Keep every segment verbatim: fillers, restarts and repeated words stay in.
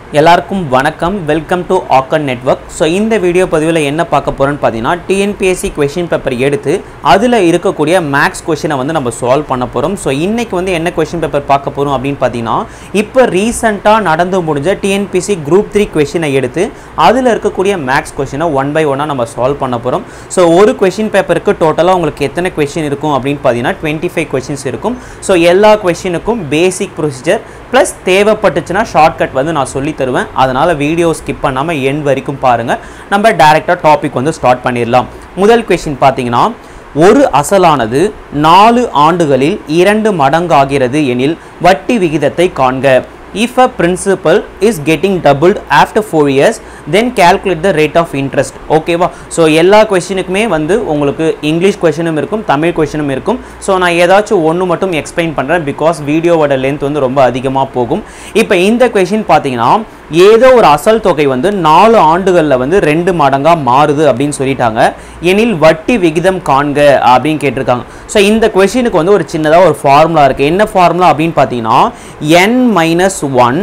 எல்லாருக்கும் வணக்கம் welcome to ஆக்கன் நெட்வொர்க். ஸோ இந்த வீடியோ பதிவில் என்ன பார்க்க போகிறோன்னு பார்த்தீங்கன்னா டிஎன்பிஎஸ்சி கொஷின் பேப்பர் எடுத்து அதில் இருக்கக்கூடிய மேக்ஸ் கொஷினை வந்து நம்ம சால்வ் பண்ண போகிறோம். ஸோ இன்றைக்கி வந்து என்ன கொஷின் பேப்பர் பார்க்க போகிறோம் அப்படின்னு பார்த்தீங்கன்னா, இப்போ ரீசெண்டாக நடந்து முடிஞ்ச டிஎன்பிஎஸ்சி குரூப் த்ரீ கொஷினை எடுத்து அதில் இருக்கக்கூடிய மேக்ஸ் கொஷினை ஒன் பை ஒன்னாக நம்ம சால்வ் பண்ண போகிறோம். ஸோ ஒரு கொஷின் பேப்பருக்கு டோட்டலாக உங்களுக்கு எத்தனை கொஷின் இருக்கும் அப்படின்னு பார்த்தீங்கன்னா டுவெண்ட்டி ஃபைவ் கொஷின்ஸ் இருக்கும். ஸோ எல்லா கொஷினுக்கும் பேசிக் ப்ரொசீஜர் ப்ளஸ் தேவைப்பட்டுச்சுன்னா ஷார்ட்கட் வந்து நான் சொல்லி தருவேன். அதனால் வீடியோ ஸ்கிப் பண்ணாமல் எண்ட் வரைக்கும் பாருங்கள். நம்ம டைரெக்டாக டாபிக் வந்து ஸ்டார்ட் பண்ணிடலாம். முதல் கொஷின் பார்த்தீங்கன்னா, ஒரு அசலானது நாலு ஆண்டுகளில் இரண்டு மடங்காகிறது எனில் வட்டி விகிதத்தை காண்க. If a principal is getting doubled after four years, then calculate the rate of interest. ஓகேவா? ஸோ எல்லா கொஷினுக்குமே வந்து உங்களுக்கு இங்கிலீஷ் கொஷினும் இருக்கும், தமிழ் கொஷினும் இருக்கும். ஸோ நான் ஏதாச்சும் ஒன்று மட்டும் எக்ஸ்பிளைன் பண்ணுறேன், பிகாஸ் வீடியோவோட லென்த் வந்து ரொம்ப அதிகமாக போகும். இப்போ இந்த கொஷின் பார்த்தீங்கன்னா, ஏதோ ஒரு அசல் தொகை வந்து நாலு ஆண்டுகளில் வந்து ரெண்டு மடங்காக மாறுது அப்படின்னு சொல்லிட்டாங்க. எனில் வட்டி விகிதம் காண்க அப்படின்னு கேட்டிருக்காங்க. ஸோ இந்த கொஷினுக்கு வந்து ஒரு சின்னதாக ஒரு ஃபார்முலா இருக்குது. என்ன ஃபார்முலா அப்படின்னு பார்த்தீங்கன்னா, N minus one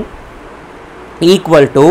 equal to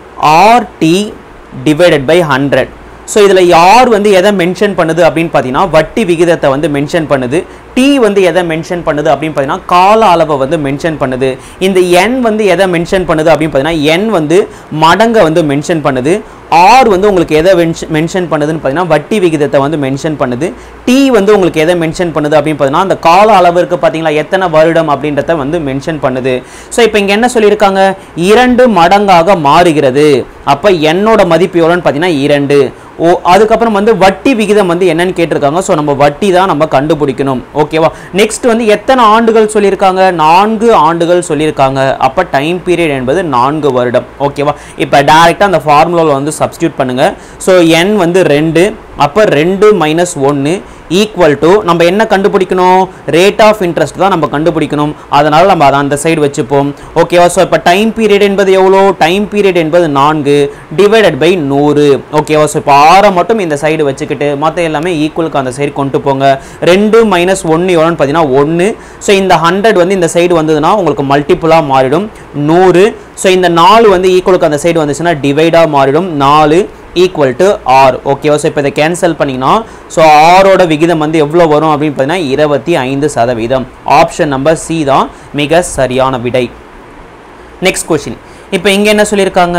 R T divided by hundred. So இதில் யார் வந்து எதை மென்ஷன் பண்ணுது அப்படின்னு பார்த்தீங்கன்னா, வட்டி விகிதத்தை வந்து மென்ஷன் பண்ணுது. டி வந்து எதை மென்ஷன் பண்ணுது அப்படின்னு பார்த்தீங்கன்னா, கால அளவை வந்து மென்ஷன் பண்ணுது. இந்த என் வந்து எதை மென்ஷன் பண்ணுது அப்படின்னு பார்த்தீங்கன்னா, என் வந்து மடங்கை வந்து மென்ஷன் பண்ணுது. ஆர் வந்து உங்களுக்கு எதை மென்ஷன் பண்ணுதுன்னு பார்த்தீங்கன்னா, வட்டி விகிதத்தை வந்து மென்ஷன் பண்ணுது. டி வந்து உங்களுக்கு எதை மென்ஷன் பண்ணுது அப்படின்னு பார்த்தீங்கன்னா, அந்த கால அளவிற்கு பார்த்தீங்களா எத்தனை வருடம் அப்படின்றத வந்து மென்ஷன் பண்ணுது. ஸோ இப்போ இங்கே என்ன சொல்லியிருக்காங்க, இரண்டு மடங்காக மாறுகிறது. அப்போ என்னோட மதிப்பு எவ்வளோன்னு பார்த்தீங்கன்னா இரண்டு. ஓ அதுக்கப்புறம் வந்து வட்டி விகிதம் வந்து என்னன்னு கேட்டிருக்காங்க. ஸோ நம்ம வட்டி தான் நம்ம கண்டுபிடிக்கணும். ஓகேவா? நெக்ஸ்ட் வந்து எத்தனை ஆண்டுகள் சொல்லியிருக்காங்க, நான்கு ஆண்டுகள் சொல்லியிருக்காங்க. அப்போ டைம் பீரியட் என்பது நான்கு வருடம். ஓகேவா? இப்போ டைரெக்டாக அந்த ஃபார்முலாவில் வந்து சப்ஸ்டியூட் பண்ணுங்கள். ஸோ என் வந்து ரெண்டு, அப்போ ரெண்டு மைனஸ் ஒன்று ஈக்குவல் டு நம்ம என்ன கண்டுபிடிக்கணும், ரேட் ஆஃப் இன்ட்ரெஸ்ட் தான் நம்ம கண்டுபிடிக்கணும். அதனால் நம்ம அதை அந்த சைடு வச்சுப்போம். ஓகேவா? ஸோ இப்போ டைம் பீரியட் என்பது எவ்வளோ, டைம் பீரியட் என்பது நான்கு டிவைடட் பை நூறு. ஓகேவா? ஸோ இப்போ ஆறை மட்டும் இந்த சைடு வச்சுக்கிட்டு மற்ற எல்லாமே ஈக்குவலுக்கு அந்த சைடு கொண்டு போங்க. ரெண்டு மைனஸ் ஒன்று எவ்வளோன்னு பார்த்தீங்கன்னா ஒன்று. ஸோ இந்த ஹண்ட்ரட் வந்து இந்த சைடு வந்ததுன்னா உங்களுக்கு மல்டிப்புளாக மாறிடும் நூறு. ஸோ இந்த நாலு வந்து ஈக்குவலுக்கு அந்த சைடு வந்துச்சுன்னா டிவைடாக மாறிடும் நாலு ஈக்குவல் டு ஆர். ஓகேவா? ஸோ இப்போ இதை கேன்சல் பண்ணிங்கன்னா, ஸோ ஆரோட விகிதம் வந்து எவ்வளோ வரும் அப்படின்னு பார்த்தீங்கன்னா இருபத்தி ஐந்து சதவீதம். ஆப்ஷன் நம்பர் சி தான் மிக சரியான விடை. Next question. இப்போ இங்கே என்ன சொல்லியிருக்காங்க,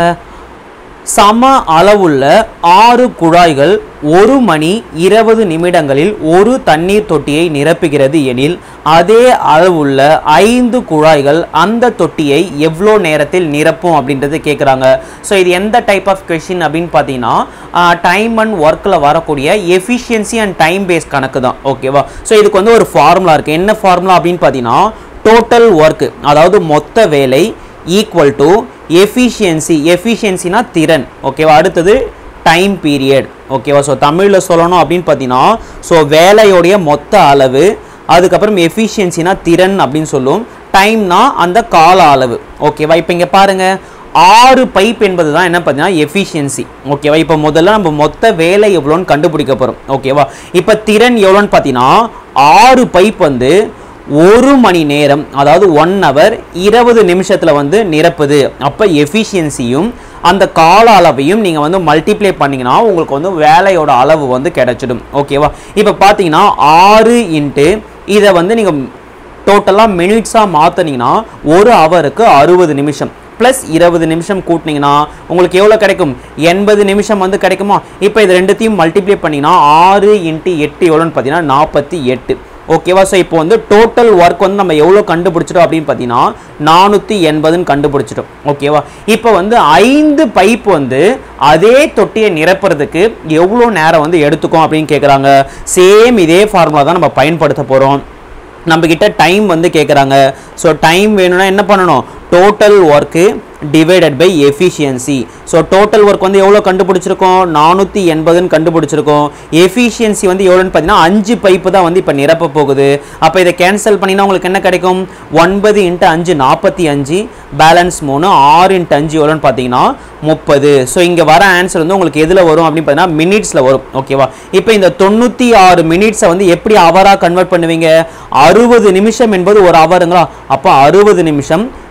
சம அளவுள்ள ஆறு குழாய்கள் ஒரு மணி இருபது நிமிடங்களில் ஒரு தண்ணீர் தொட்டியை நிரப்புகிறது எனில் அதே அளவுள்ள ஐந்து குழாய்கள் அந்த தொட்டியை எவ்வளோ நேரத்தில் நிரப்பும் அப்படின்றது கேட்குறாங்க. ஸோ இது எந்த டைப் ஆஃப் கொஷின் அப்படின்னு பார்த்தீங்கன்னா, டைம் அண்ட் ஒர்க்கில் வரக்கூடிய எஃபிஷியன்சி அண்ட் டைம் பேஸ் கணக்கு தான். ஓகேவா? ஸோ இதுக்கு வந்து ஒரு ஃபார்முலா இருக்குது. என்ன ஃபார்முலா அப்படின்னு பார்த்தீங்கன்னா, டோட்டல் ஒர்க்கு அதாவது மொத்த வேலை ஈக்குவல் டு எஃபிஷியன்சி. எஃபிஷியன்சினா திறன். ஓகேவா? அடுத்தது டைம் பீரியட். ஓகேவா? ஸோ தமிழில் சொல்லணும் அப்படின்னு பார்த்தீங்கன்னா, ஸோ வேலையோடைய மொத்த அளவு, அதுக்கப்புறம் எஃபிஷியன்சினா திறன் அப்படின்னு சொல்லும், டைம்னா அந்த கால அளவு. ஓகேவா? இப்போ இங்கே பாருங்கள், ஆறு பைப் என்பது தான் என்ன பார்த்தீங்கன்னா எஃபிஷியன்சி. ஓகேவா? இப்போ முதல்ல நம்ம மொத்த வேலை எவ்வளோன்னு கண்டுபிடிக்க போகிறோம். ஓகேவா? இப்போ திறன் எவ்வளோன்னு பார்த்தீங்கன்னா, ஆறு பைப் வந்து ஒரு மணி நேரம் அதாவது ஒன் ஹவர் இருபது நிமிஷத்தில் வந்து நிரப்புது. அப்போ எஃபிஷியன்சியும் அந்த கால அளவையும் நீங்கள் வந்து மல்டிப்ளை பண்ணிங்கன்னா உங்களுக்கு வந்து வேலையோட அளவு வந்து கிடைச்சிடும். ஓகேவா? இப்போ பார்த்தீங்கன்னா ஆறு இன்ட்டு இதை வந்து நீங்கள் டோட்டலாக மினிட்ஸாக மாற்றினீங்கன்னா ஒரு ஹவருக்கு அறுபது நிமிஷம் ப்ளஸ் இருபது நிமிஷம் கூட்டினீங்கன்னா உங்களுக்கு எவ்வளோ கிடைக்கும், எண்பது நிமிஷம் வந்து கிடைக்குமா? இப்போ இது ரெண்டுத்தையும் மல்டிப்ளை பண்ணிங்கன்னா ஆறு இன்ட்டு எட்டு எவ்வளோன்னு பார்த்தீங்கன்னா நாற்பத்தி எட்டு. ஓகேவா? ஸோ இப்போ வந்து டோட்டல் ஒர்க் வந்து நம்ம எவ்வளோ கண்டுபிடிச்சிட்டோம் அப்படின்னு பார்த்தீங்கன்னா நானூற்றி எண்பதுன்னு கண்டுபிடிச்சிட்டோம். ஓகேவா? இப்போ வந்து ஐந்து பைப் வந்து அதே தொட்டியை நிரப்புறதுக்கு எவ்வளோ நேரம் வந்து எடுத்துக்கும் அப்படின்னு கேட்குறாங்க. சேம் இதே ஃபார்முலா தான் நம்ம பயன்படுத்த போகிறோம். நம்மக்கிட்ட டைம் வந்து கேட்குறாங்க. ஸோ டைம் வேணும்னா என்ன பண்ணணும், total work divided by efficiency. So total work வந்து எவ்வளோ கண்டுபிடிச்சிருக்கோம், நானூற்றி எண்பதுன்னு கண்டுபிடிச்சிருக்கோம். எஃபிஷியன்சி வந்து எவ்வளோன்னு பார்த்தீங்கன்னா அஞ்சு பைப்பு தான் வந்து இப்போ நிரப்ப போகுது. அப்போ இதை கேன்சல் பண்ணினா உங்களுக்கு என்ன கிடைக்கும், ஒன்பது இன்ட்டு அஞ்சு நாற்பத்தி அஞ்சு, பேலன்ஸ் மூணு, ஆறு இன்ட்டு அஞ்சு எவ்வளோன்னு பார்த்தீங்கன்னா முப்பது. ஸோ இங்கே வர ஆன்சர் வந்து உங்களுக்கு எதில் வரும் அப்படின்னு பார்த்தீங்கன்னா மினிட்ஸில் வரும். ஓகேவா? இப்போ இந்த தொண்ணூற்றி ஆறு மினிட்ஸை வந்து எப்படி ஹவராக கன்வெர்ட் பண்ணுவீங்க, அறுபது நிமிஷம் என்பது ஒரு ஹவருங்களா, அப்போ அறுபது நிமிஷம்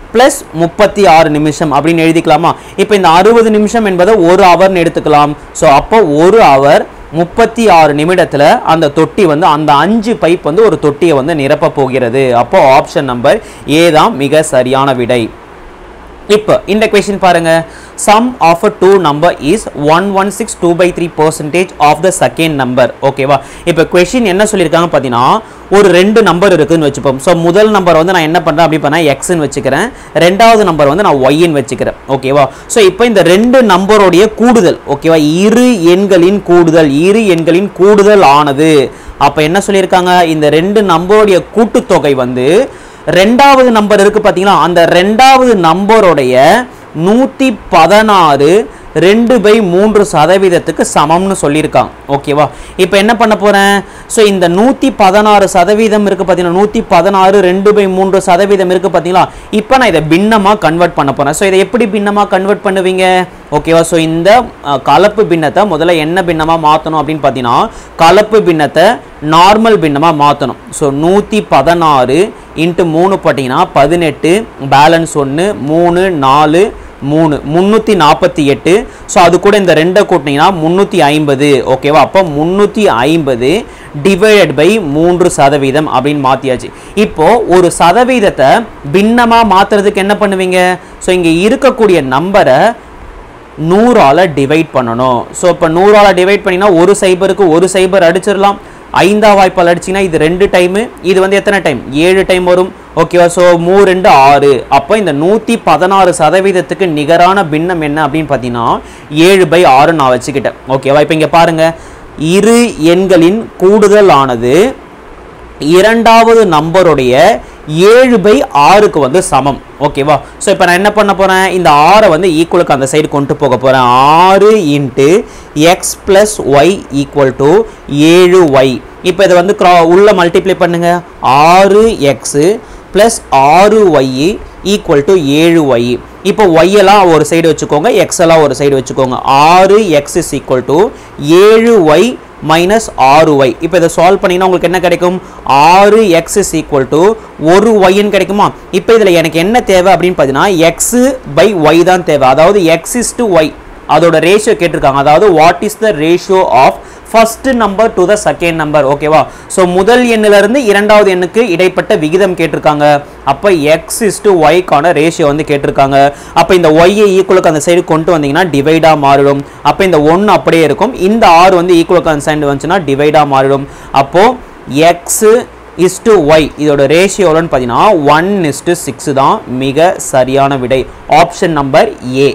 பிளஸ் முப்பத்தி ஆறு நிமிஷம் அப்படின்னு எழுதிக்கலாமா? இப்போ இந்த அறுபது நிமிஷம் என்பதை ஒரு ஹவர்னு எடுத்துக்கலாம். ஸோ அப்போ ஒரு ஹவர் முப்பத்தி ஆறு நிமிடத்துல அந்த தொட்டி வந்து அந்த அஞ்சு பைப் வந்து ஒரு தொட்டியை வந்து நிரப்ப போகிறது. அப்போ ஆப்ஷன் நம்பர் ஏ தான் மிக சரியான விடை. இப்போ இந்த क्वेश्चन பாருங்க. sum of a two number is one hundred sixteen by three percentage of the second number. ஓகேவா? இப்போ क्वेश्चन என்ன சொல்லிருக்காங்க பாத்தீனா, ஒரு ரெண்டு நம்பர் இருக்குன்னு வெச்சுப்போம். சோ முதல் நம்பர் வந்து நான் என்ன பண்றேன் அப்படி பண்ணா x ன்னு வெச்சுக்கிறேன். இரண்டாவது நம்பர் வந்து நான் y ன்னு வெச்சுக்கிறேன். ஓகேவா? சோ இப்போ இந்த ரெண்டு நம்பரோட கூடுதல், ஓகேவா? இரு எண்களின் கூடுதல், இரு எண்களின் கூடுதல் ஆனது. அப்ப என்ன சொல்லிருக்காங்க, இந்த ரெண்டு நம்பரோட கூட்டுத்தொகை வந்து ரெண்டாவது நம்பர் இருக்கு பாத்தீங்களா, அந்த ரெண்டாவது நம்பரோடைய நூத்தி பதினாறு ரெண்டு பை மூன்று சதவீதத்துக்கு சமம்னு சொல்லியிருக்காங்க. ஓகேவா? இப்போ என்ன பண்ண போறேன், ஸோ இந்த நூற்றி பதினாறு சதவீதம் இருக்கு பார்த்தீங்கன்னா, நூற்றி பதினாறு ரெண்டு பை மூன்று சதவீதம் இருக்கு பார்த்தீங்களா, இப்போ நான் இதை பின்னமாக கன்வெர்ட் பண்ண போறேன். ஸோ இதை எப்படி பின்னமாக கன்வெர்ட் பண்ணுவீங்க? ஓகேவா? ஸோ இந்த கலப்பு பின்னத்தை முதல்ல என்ன பின்னமாக மாற்றணும் அப்படின்னு பார்த்தீங்கன்னா, கலப்பு பின்னத்தை நார்மல் பின்னமாக மாற்றணும். ஸோ நூற்றி பதினாறு இன்ட்டு மூணு பார்த்தீங்கன்னா பதினெட்டு, பேலன்ஸ் ஒன்று, மூணு நாலு மூணு முந்நூற்றி நாற்பத்தி எட்டு. ஸோ அது கூட இந்த ரெண்டை கூட்டினீங்கன்னா முந்நூற்றி ஐம்பது. ஓகேவா? அப்போ முந்நூற்றி ஐம்பது டிவைடட் பை மூன்று சதவீதம் அப்படின்னு மாற்றியாச்சு. இப்போ ஒரு சதவீதத்தை பின்னமாக மாற்றுறதுக்கு என்ன பண்ணுவீங்க, ஸோ இங்கே இருக்கக்கூடிய நம்பரை நூறால் டிவைட் பண்ணணும். ஸோ இப்போ நூறால் டிவைட் பண்ணிங்கன்னா ஒரு சைபருக்கு ஒரு சைபர் அடிச்சிடலாம். ஐந்தா வாய்ப்பால் அடிச்சிங்கன்னா இது ரெண்டு டைமு, இது வந்து எத்தனை டைம், ஏழு டைம் வரும். ஓகேவா? ஸோ மூ ரெண்டு ஆறு. அப்போ இந்த நூற்றி பதினாறு சதவீதத்துக்கு நிகரான பின்னம் என்ன அப்படின்னு பார்த்தீங்கன்னா ஏழு பை ஆறு நான் வச்சுக்கிட்டேன். ஓகேவா? இப்போ இங்கே பாருங்க, இரு எண்களின் கூடுதல் ஆனது இரண்டாவது நம்பருடைய ஏழு பை ஆறுக்கு வந்து சமம். ஓகேவா? ஸோ இப்போ நான் என்ன பண்ண போறேன், இந்த ஆறை வந்து ஈக்குவலுக்கு அந்த சைடு கொண்டு போக போறேன். ஆறு into X plus Y equal to ஏழு ஒய். இப்போ இதை வந்து உள்ள மல்டிப்ளை பண்ணுங்க. ஆறு எக்ஸ் பிளஸ் ஆறு ஒய் ஈக்குவல் டு ஏழு ஒய். இப்போ ஒய் எல்லாம் ஒரு சைடு வச்சுக்கோங்க, எக்ஸ் எல்லாம் ஒரு சைடு வச்சுக்கோங்க. ஆறு எக்ஸ் இஸ் ஈக்குவல் டு ஏழு ஒய் மைனஸ் ஆறு ஒய். இப்போ இதை சால்வ் பண்ணிங்கன்னா உங்களுக்கு என்ன கிடைக்கும், ஆறு எக்ஸ் இஸ் ஈக்குவல் டு ஒரு ஒய்ன்னு கிடைக்குமா? இப்போ இதில் எனக்கு என்ன தேவை அப்படின்னு பார்த்தீங்கன்னா எக்ஸ் பை ஒய் தான் தேவை. அதாவது எக்ஸ் இஸ் டு ஒய் அதோட ரேஷியோ கேட்டிருக்காங்க. அதாவது what is the ratio of first number to the second number. ஓகேவா? ஸோ முதல் எண்ணிலிருந்து இரண்டாவது எண்ணுக்கு இடைப்பட்ட விகிதம் கேட்டிருக்காங்க. அப்போ எக்ஸ் இஸ் டு ஒய்க்கான ரேஷியோ வந்து கேட்டிருக்காங்க. அப்போ இந்த ஒய்யை ஈக்குவலுக்கு அந்த சைடு கொண்டு வந்தீங்கன்னா டிவைடாக மாறிடும். அப்போ இந்த ஒன்று அப்படியே இருக்கும், இந்த ஆறு வந்து ஈக்குவலுக்கு அந்த சைடு வந்துச்சுன்னா டிவைடாக மாறிடும். அப்போது எக்ஸ் இஸ் டு ஒய் இதோட ரேஷியோன்னு பார்த்தீங்கன்னா ஒன் இஸ் டு சிக்ஸ் தான் மிக சரியான விடை. Option number A.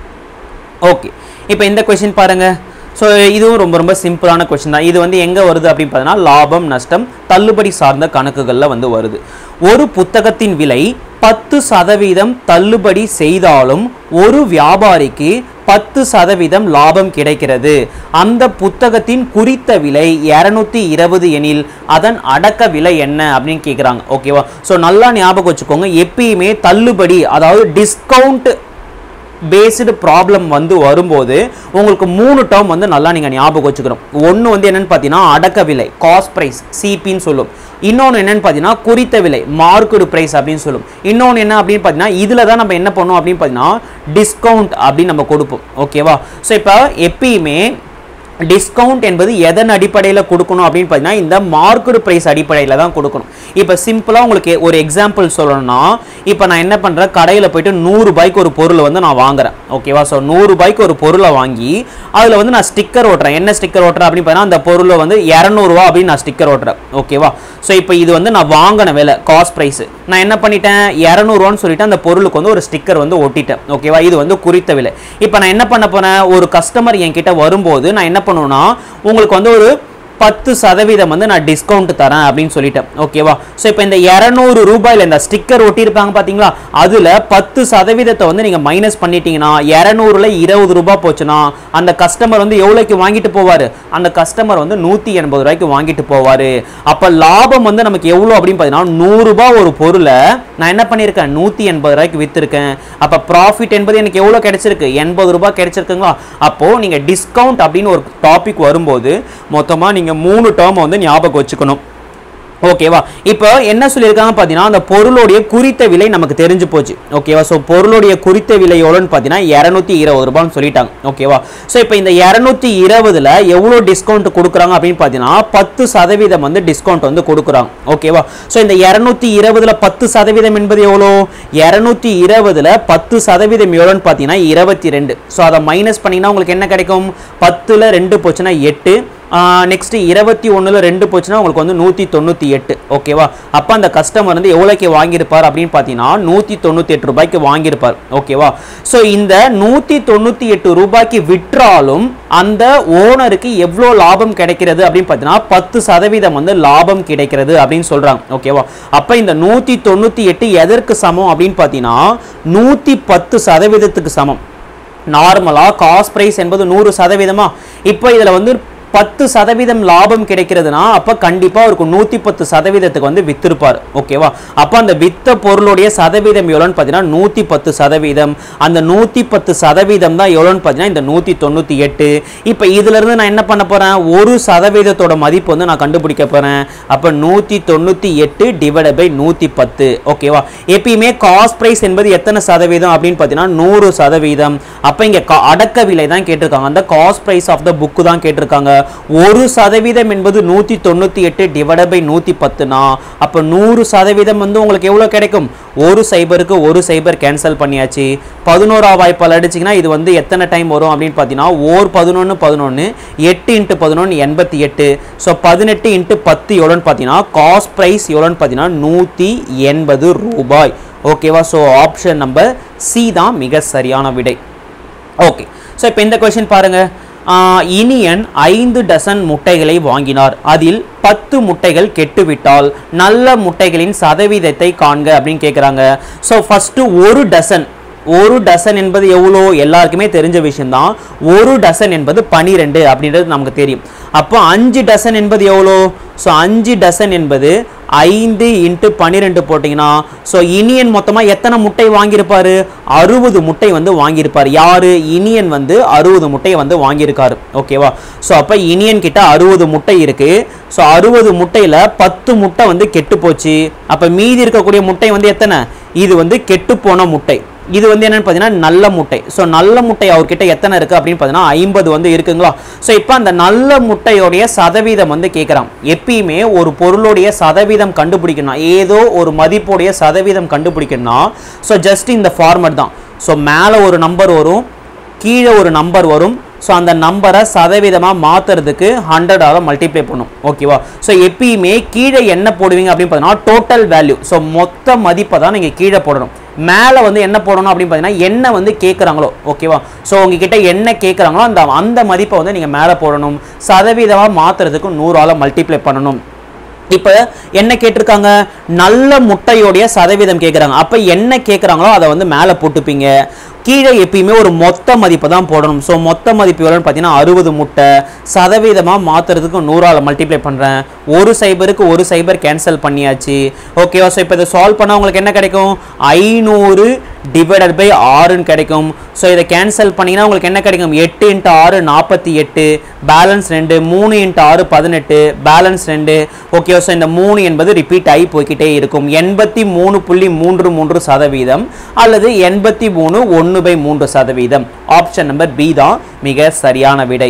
ஓகே, இப்போ இந்த கொஸ்டின் பாருங்க. ஸோ இதுவும் ரொம்ப ரொம்ப சிம்பிளான கொஸ்டின் தான். இது வந்து எங்கே வருது அப்படின்னு பார்த்தீங்கன்னா லாபம் நஷ்டம் தள்ளுபடி சார்ந்த கணக்குகளில் வந்து வருது. ஒரு புத்தகத்தின் விலை பத்து சதவீதம் தள்ளுபடி செய்தாலும் ஒரு வியாபாரிக்கு பத்து சதவீதம் லாபம் கிடைக்கிறது. அந்த புத்தகத்தின் குறித்த விலை இருநூத்தி இருபது எனில் அதன் அடக்க விலை என்ன அப்படின்னு கேட்குறாங்க. ஓகேவா? ஸோ நல்லா ஞாபகம் வச்சுக்கோங்க, எப்பயுமே தள்ளுபடி அதாவது டிஸ்கவுண்ட் பேஸ்டு ப்ராப்ளம் வந்து வரும்போது உங்களுக்கு மூணு டேர்ம் வந்து நல்லா நீங்கள் ஞாபகம் வச்சுக்கணும். ஒன்று வந்து என்னென்னு பார்த்தீங்கன்னா அடக்க விலை காஸ்ட் ப்ரைஸ் சிபின்னு சொல்லும். இன்னொன்று என்னென்னு பார்த்தீங்கன்னா குறித்த விலை மார்க்கெட் ப்ரைஸ் அப்படின்னு சொல்லும். இன்னொன்று என்ன அப்படின்னு பார்த்தீங்கன்னா இதில் தான் நம்ம என்ன பண்ணோம் அப்படின்னு பார்த்தீங்கன்னா டிஸ்கவுண்ட் அப்படின்னு நம்ம கொடுப்போம். ஓகேவா? ஸோ இப்போ எப்பயுமே டிஸ்கவுண்ட் என்பது எதன் அடிப்படையில் கொடுக்கணும் அப்படின்னு பார்த்தீங்கன்னா இந்த மார்க்கெட் ப்ரைஸ் அடிப்படையில் தான் கொடுக்கணும். இப்போ சிம்பிளாக உங்களுக்கு ஒரு எக்ஸாம்பிள் சொல்லணும்னா, இப்போ நான் என்ன பண்ணுறேன், கடையில் போயிட்டு நூறு ரூபாய்க்கு ஒரு பொருள் வந்து நான் வாங்குறேன். ஓகேவா? ஸோ நூறு ரூபாய்க்கு ஒரு பொருளை வாங்கி அதில் வந்து நான் ஸ்டிக்கர் ஓட்டுறேன். என்ன ஸ்டிக்கர் ஓட்டுறேன் அப்படின்னு பார்த்தீங்கன்னா அந்த பொருளை வந்து இரநூறுவா அப்படின்னு நான் ஸ்டிக்கர் ஓட்டுறேன். ஓகேவா? ஸோ இப்போ இது வந்து நான் வாங்கின விலை காஸ்ட் ப்ரைஸ், நான் என்ன பண்ணிட்டேன் இரநூறுவான்னு சொல்லிட்டு அந்த பொருளுக்கு வந்து ஒரு ஸ்டிக்கர் வந்து ஒட்டிட்டேன். ஓகேவா? இது வந்து குறித்த விலை. இப்போ நான் என்ன பண்ண போறேன், ஒரு கஸ்டமர் என்கிட்ட வரும்போது நான் என்ன பண்ணுவேன்னா உங்களுக்கு வந்து ஒரு பத்து சதவீதம் வந்து நான் டிஸ்கவுண்ட் தரேன் அப்படின்னு சொல்லிட்டேன். ஓகேவா? ஸோ இப்போ இந்த இரநூறு ரூபாயில் இந்த ஸ்டிக்கர் ஒட்டியிருப்பாங்க பார்த்தீங்களா, அதில் பத்து சதவீதத்தை வந்து நீங்கள் மைனஸ் பண்ணிட்டீங்கன்னா இரநூறுல இருபது ரூபாய் போச்சுன்னா அந்த கஸ்டமர் வந்து எவ்வளோக்கு வாங்கிட்டு போவார், அந்த கஸ்டமர் வந்து நூற்றி எண்பது ரூபாய்க்கு வாங்கிட்டு போவார். அப்போ லாபம் வந்து நமக்கு எவ்வளோ அப்படின்னு பார்த்தீங்கன்னா நூறுரூபா ஒரு பொருளை நான் என்ன பண்ணியிருக்கேன் நூற்றி எண்பது ரூபாய்க்கு விற்றுருக்கேன். அப்போ ப்ராஃபிட் என்பது எனக்கு எவ்வளோ கிடைச்சிருக்கு, எண்பது ரூபாய் கிடைச்சிருக்குங்களா? அப்போது நீங்கள் டிஸ்கவுண்ட் அப்படின்னு ஒரு டாபிக் வரும்போது மொத்தமாக நீங்கள் மூணு டேர்ம் வந்து ஞாபகம் வச்சுக்கணும். ஓகேவா இப்போ என்ன சொல்லியிருக்காங்க பார்த்தீங்கன்னா அந்த பொருளுடைய குறித்த விலை நமக்கு தெரிஞ்சு போச்சு ஓகேவா ஸோ பொருளுடைய குறித்த விலை எவ்வளோன்னு பார்த்தீங்கன்னா இரநூத்தி இருபது ரூபான்னு சொல்லிட்டாங்க ஓகேவா ஸோ இப்போ இந்த இரநூத்தி இருபதுல எவ்வளோ டிஸ்கவுண்ட் கொடுக்குறாங்க அப்படின்னு பார்த்தீங்கன்னா பத்து சதவீதம் வந்து டிஸ்கவுண்ட் வந்து கொடுக்குறாங்க ஓகேவா ஸோ இந்த இரநூத்தி இருபதுல பத்து சதவீதம் என்பது எவ்வளோ இரநூத்தி இருபதுல பத்து சதவீதம் எவ்வளோன்னு பார்த்தீங்கன்னா இருபத்தி ரெண்டு ஸோ அதை மைனஸ் பண்ணிங்கன்னா உங்களுக்கு என்ன கிடைக்கும் பத்துல ரெண்டு போச்சுன்னா எட்டு நெக்ஸ்ட் இருபத்தி ஒன்றுல ரெண்டு போச்சுன்னா உங்களுக்கு வந்து நூற்றி தொண்ணூற்றி எட்டு ஓகேவா அப்போ அந்த கஸ்டமர் வந்து எவ்வளோக்கு வாங்கியிருப்பார் அப்படின்னு பார்த்தீங்கன்னா நூற்றி தொண்ணூற்றி எட்டு ரூபாய்க்கு வாங்கியிருப்பார் ஓகேவா ஸோ இந்த நூற்றி தொண்ணூற்றி எட்டு ரூபாய்க்கு விற்றாலும் அந்த ஓனருக்கு எவ்வளோ லாபம் கிடைக்கிறது அப்படின்னு பார்த்தீங்கன்னா பத்து சதவீதம் வந்து லாபம் கிடைக்கிறது அப்படின்னு சொல்கிறாங்க ஓகேவா அப்போ இந்த நூற்றி தொண்ணூற்றி எட்டு எதற்கு சமம் அப்படின்னு பார்த்தீங்கன்னா நூற்றி பத்து சதவீதத்துக்கு சமம் நார்மலாக காஸ்ட் ப்ரைஸ் என்பது நூறு சதவீதமா இப்போ இதில் வந்து பத்து சதவீதம் லாபம் கிடைக்கிறதுனா அப்போ கண்டிப்பாக அவருக்கு நூற்றி பத்து சதவீதத்துக்கு வந்து வித்திருப்பார் ஓகேவா அப்போ அந்த வித்த பொருளுடைய சதவீதம் எவ்வளோன்னு பார்த்தீங்கன்னா நூற்றி பத்து சதவீதம் அந்த நூற்றி பத்து சதவீதம் தான் எவ்வளோன்னு பார்த்தீங்கன்னா இந்த நூற்றி தொண்ணூற்றி எட்டு இப்போ இதிலிருந்து நான் என்ன பண்ண போகிறேன் ஒரு சதவீதத்தோட மதிப்பு வந்து நான் கண்டுபிடிக்க போகிறேன் அப்போ நூற்றி தொண்ணூற்றி எட்டு டிவைட் பை நூற்றி பத்து ஓகேவா எப்பயுமே காஸ்ட் ப்ரைஸ் என்பது எத்தனை சதவீதம் அப்படின்னு பார்த்தீங்கன்னா நூறு சதவீதம் அப்போ இங்கே அடக்க விலை தான் கேட்டிருக்காங்க அந்த cost price of the book தான் கேட்டிருக்காங்க ஒரு சதவீதம் என்பது நூற்றி தொண்ணூற்றி எட்டு டிவைட் பை நூற்றி பத்துனா அப்போ நூறு சதவீதம் வந்து உங்களுக்கு எவ்வளோ கிடைக்கும் ஒரு சைபருக்கு ஒரு சைபர் கேன்சல் பண்ணியாச்சு பதினோரா வாய்ப்பால் அடிச்சிங்கன்னா இது வந்து எத்தனை டைம் வரும் அப்படின்னு பார்த்தீங்கன்னா ஓர் பதினொன்று பதினொன்று எட்டு இன்ட்டு பதினொன்று எண்பத்தி எட்டு ஸோ பதினெட்டு இன்ட்டு பத்து எவ்வளோன்னு பார்த்தீங்கன்னா காஸ்ட் ப்ரைஸ் எவ்வளோன்னு பார்த்தீங்கன்னா நூற்றி எண்பது ரூபாய் ஓகேவா ஸோ ஆப்ஷன் நம்பர் சி தான் மிக சரியான விடை ஓகே ஸோ இப்போ இந்த கொஸ்டின் பாருங்கள் இனியன் ஐந்து டசன் முட்டைகளை வாங்கினார் அதில் பத்து முட்டைகள் கெட்டுவிட்டால் நல்ல முட்டைகளின் சதவீதத்தை காண்க அப்படின்னு கேட்குறாங்க ஸோ ஃபஸ்ட்டு ஒரு டசன் ஒரு டசன் என்பது எவ்வளோ எல்லாருக்குமே தெரிஞ்ச விஷயம்தான் ஒரு டசன் என்பது பனிரெண்டு அப்படின்றது நமக்கு தெரியும் அப்போ அஞ்சு டசன் என்பது எவ்வளோ ஸோ அஞ்சு டசன் என்பது ஐந்து இன்ட்டு பன்னிரெண்டு போட்டிங்கன்னா ஸோ இனியன் மொத்தமாக எத்தனை முட்டை வாங்கியிருப்பார் அறுபது முட்டை வந்து வாங்கியிருப்பார் யார் இனியன் வந்து அறுபது முட்டையை வந்து வாங்கியிருக்காரு ஓகேவா ஸோ அப்போ இனியன் கிட்ட அறுபது முட்டை இருக்குது ஸோ அறுபது முட்டையில் பத்து முட்டை வந்து கெட்டு போச்சு அப்போ மீதி இருக்கக்கூடிய முட்டை வந்து எத்தனை இது வந்து கெட்டு போன முட்டை இது வந்து என்னன்னு பார்த்தீங்கன்னா நல்ல முட்டை ஸோ நல்ல முட்டை அவர்கிட்ட எத்தனை இருக்குது அப்படின்னு பார்த்தீங்கன்னா ஐம்பது வந்து இருக்குங்களா ஸோ இப்போ அந்த நல்ல முட்டையோடைய சதவீதம் வந்து கேட்குறான் எப்பயுமே ஒரு பொருளுடைய சதவீதம் கண்டுபிடிக்கணும் ஏதோ ஒரு மதிப்புடைய சதவீதம் கண்டுபிடிக்கணும்னா ஸோ ஜஸ்ட் இந்த ஃபார்மட் தான் ஸோ மேலே ஒரு நம்பர் வரும் கீழே ஒரு நம்பர் வரும் ஸோ அந்த நம்பரை சதவீதமாக மாற்றுறதுக்கு ஹண்ட்ரடாக மல்டிப்ளை பண்ணும் ஓகேவா ஸோ எப்பயுமே கீழே என்ன போடுவீங்க அப்படின்னு பார்த்தீங்கன்னா டோட்டல் வேல்யூ ஸோ மொத்த மதிப்பை தான் நீங்கள் கீழே போடணும் மேலே வந்து என்ன போடணும் அப்படின்னு பார்த்தீங்கன்னா என்ன வந்து கேட்குறாங்களோ ஓகேவா ஸோ உங்ககிட்ட என்ன கேட்குறாங்களோ அந்த அந்த மதிப்பை வந்து நீங்கள் மேலே போடணும் சதவீதமாக மாற்றுறதுக்கு நூறால் மல்டிப்ளை பண்ணணும் இப்போ என்ன கேட்டிருக்காங்க நல்ல முட்டையோடைய சதவீதம் கேட்குறாங்க அப்போ என்ன கேட்குறாங்களோ அதை வந்து மேலே போட்டுப்பீங்க கீழே எப்பயுமே ஒரு மொத்த மதிப்பை தான் போடணும் ஸோ மொத்த மதிப்பு எவ்வளோன்னு பார்த்தீங்கன்னா அறுபது முட்டை சதவீதமாக மாற்றுறதுக்கு நூறால் மல்டிப்ளை பண்ணுறேன் ஒரு சைபருக்கு ஒரு சைபர் கேன்சல் பண்ணியாச்சு ஓகேவா ஸோ இப்போ இதை சால்வ் பண்ணால் உங்களுக்கு என்ன கிடைக்கும் ஐநூறு டிவைடட் பை ஆறுன்னு கிடைக்கும் ஸோ இதை கேன்சல் பண்ணிங்கன்னா உங்களுக்கு என்ன கிடைக்கும் எட்டு இன்ட்டு ஆறு நாற்பத்தி எட்டு பேலன்ஸ் ரெண்டு மூணு இன்ட்டு ஆறு பதினெட்டு பேலன்ஸ் ரெண்டு ஓகே ஸோ இந்த மூணு என்பது ரிப்பீட் ஆகி போய்கிட்டே இருக்கும் எண்பத்தி மூணு புள்ளி மூன்று மூன்று சதவீதம் அல்லது எண்பத்தி மூணு ஒன்று பை மூன்று சதவீதம் ஆப்ஷன் நம்பர் பி தான் மிக சரியான விடை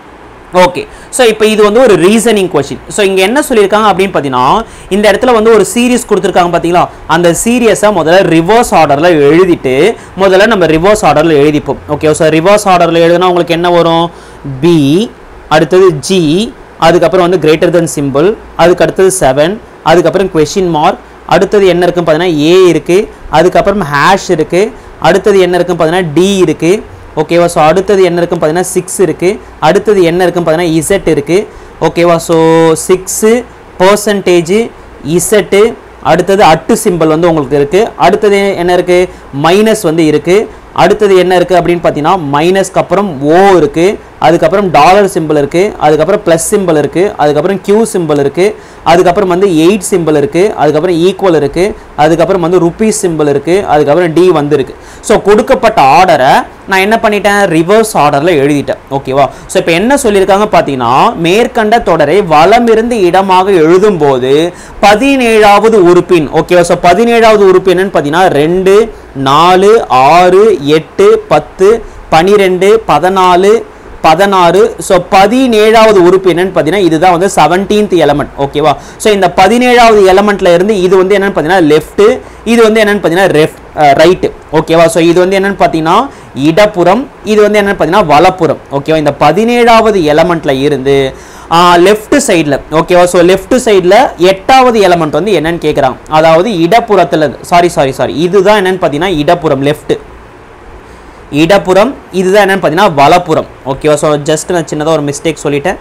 ஓகே ஸோ இப்போ இது வந்து ஒரு ரீசனிங் கொஸ்டின் ஸோ இங்கே என்ன சொல்லியிருக்காங்க அப்படின்னு பார்த்தீங்கன்னா இந்த இடத்துல வந்து ஒரு சீரியஸ் கொடுத்துருக்காங்க பார்த்தீங்களா அந்த சீரியஸை முதல்ல ரிவர்ஸ் ஆர்டரில் எழுதிட்டு முதல்ல நம்ம ரிவர்ஸ் ஆர்டரில் எழுதிப்போம் ஓகே ஸோ ரிவர்ஸ் ஆர்டரில் எழுதுனா உங்களுக்கு என்ன வரும் பி அடுத்தது ஜி அதுக்கப்புறம் வந்து கிரேட்டர் தென் சிம்பிள் அதுக்கு அடுத்தது செவன் அதுக்கப்புறம் கொஷின் மார்க் அடுத்தது என்ன இருக்குன்னு பார்த்தீங்கன்னா ஏ இருக்குது அதுக்கப்புறம் ஹேஷ் இருக்குது அடுத்தது என்ன இருக்குன்னு பார்த்தீங்கன்னா டி இருக்குது ஓகேவா ஸோ அடுத்தது என்ன இருக்குன்னு பார்த்தீங்கன்னா சிக்ஸ் இருக்குது அடுத்தது என்ன இருக்குன்னு பார்த்தீங்கன்னா இசட் இருக்குது ஓகேவா ஸோ சிக்ஸு பர்சன்டேஜ் இசட்டு அடுத்தது அட்டு சிம்பிள் வந்து உங்களுக்கு இருக்குது அடுத்தது என்ன இருக்குது மைனஸ் வந்து இருக்குது அடுத்தது என்ன இருக்குது அப்படின்னு பார்த்தீங்கன்னா மைனஸ்க்கு அப்புறம் ஓ இருக்குது அதுக்கப்புறம் டாலர் சிம்பிள் இருக்குது அதுக்கப்புறம் ப்ளஸ் சிம்பிள் இருக்குது அதுக்கப்புறம் கியூ சிம்பிள் இருக்குது அதுக்கப்புறம் வந்து எயிட் சிம்பிள் இருக்குது அதுக்கப்புறம் ஈக்குவல் இருக்குது அதுக்கப்புறம் வந்து ருபீஸ் சிம்பிள் இருக்குது அதுக்கப்புறம் டி வந்து இருக்குது ஸோ கொடுக்கப்பட்ட ஆர்டரை நான் என்ன பண்ணிட்டேன், ரிவர்ஸ் ஆர்டரில் எழுதிட்டேன். ஓகேவா? ஸோ இப்போ என்ன சொல்லியிருக்காங்க பார்த்தீங்கன்னா, மேற்கண்ட தொடரை வலமிருந்து இடமாக எழுதும்போது பதினேழாவது உறுப்பின், ஓகேவா? ஸோ பதினேழாவது உறுப்பு என்னன்னு பார்த்தீங்கன்னா ரெண்டு நாலு ஆறு எட்டு பத்து பனிரெண்டு பதினாலு பதினாறு. ஸோ பதினேழாவது உறுப்பு என்னன்னு பார்த்தீங்கன்னா இதுதான் வந்து செவன்டீன்த் எலமெண்ட். ஓகேவா? ஸோ இந்த பதினேழாவது எலமெண்ட்ல இருந்து இது வந்து என்னன்னு பார்த்தீங்கன்னா லெஃப்ட், இது வந்து என்னன்னு பார்த்தீங்கன்னா லெஃப்ட் ரைட்டு. ஓகேவா? ஸோ இது வந்து என்னன்னு பார்த்தீங்கன்னா இடப்புறம், இது வந்து என்னன்னு பார்த்தீங்கன்னா வலப்புறம். ஓகேவா? இந்த பதினேழாவது எலமெண்ட்ல இருந்து லெஃப்ட் சைடில், ஓகேவா? ஸோ லெஃப்ட் சைடில் எட்டாவது எலமெண்ட் வந்து என்னன்னு கேட்குறாங்க. அதாவது இடப்புறத்தில், சாரி சாரி சாரி இதுதான் என்னன்னு பார்த்தீங்கன்னா இடப்புறம், லெஃப்ட் இடப்புறம், இதுதான் என்னன்னு பார்த்தீங்கன்னா வலப்புறம். ஓகேவா? ஸோ ஜஸ்ட் நான் சின்னதாக ஒரு மிஸ்டேக் சொல்லிட்டேன்.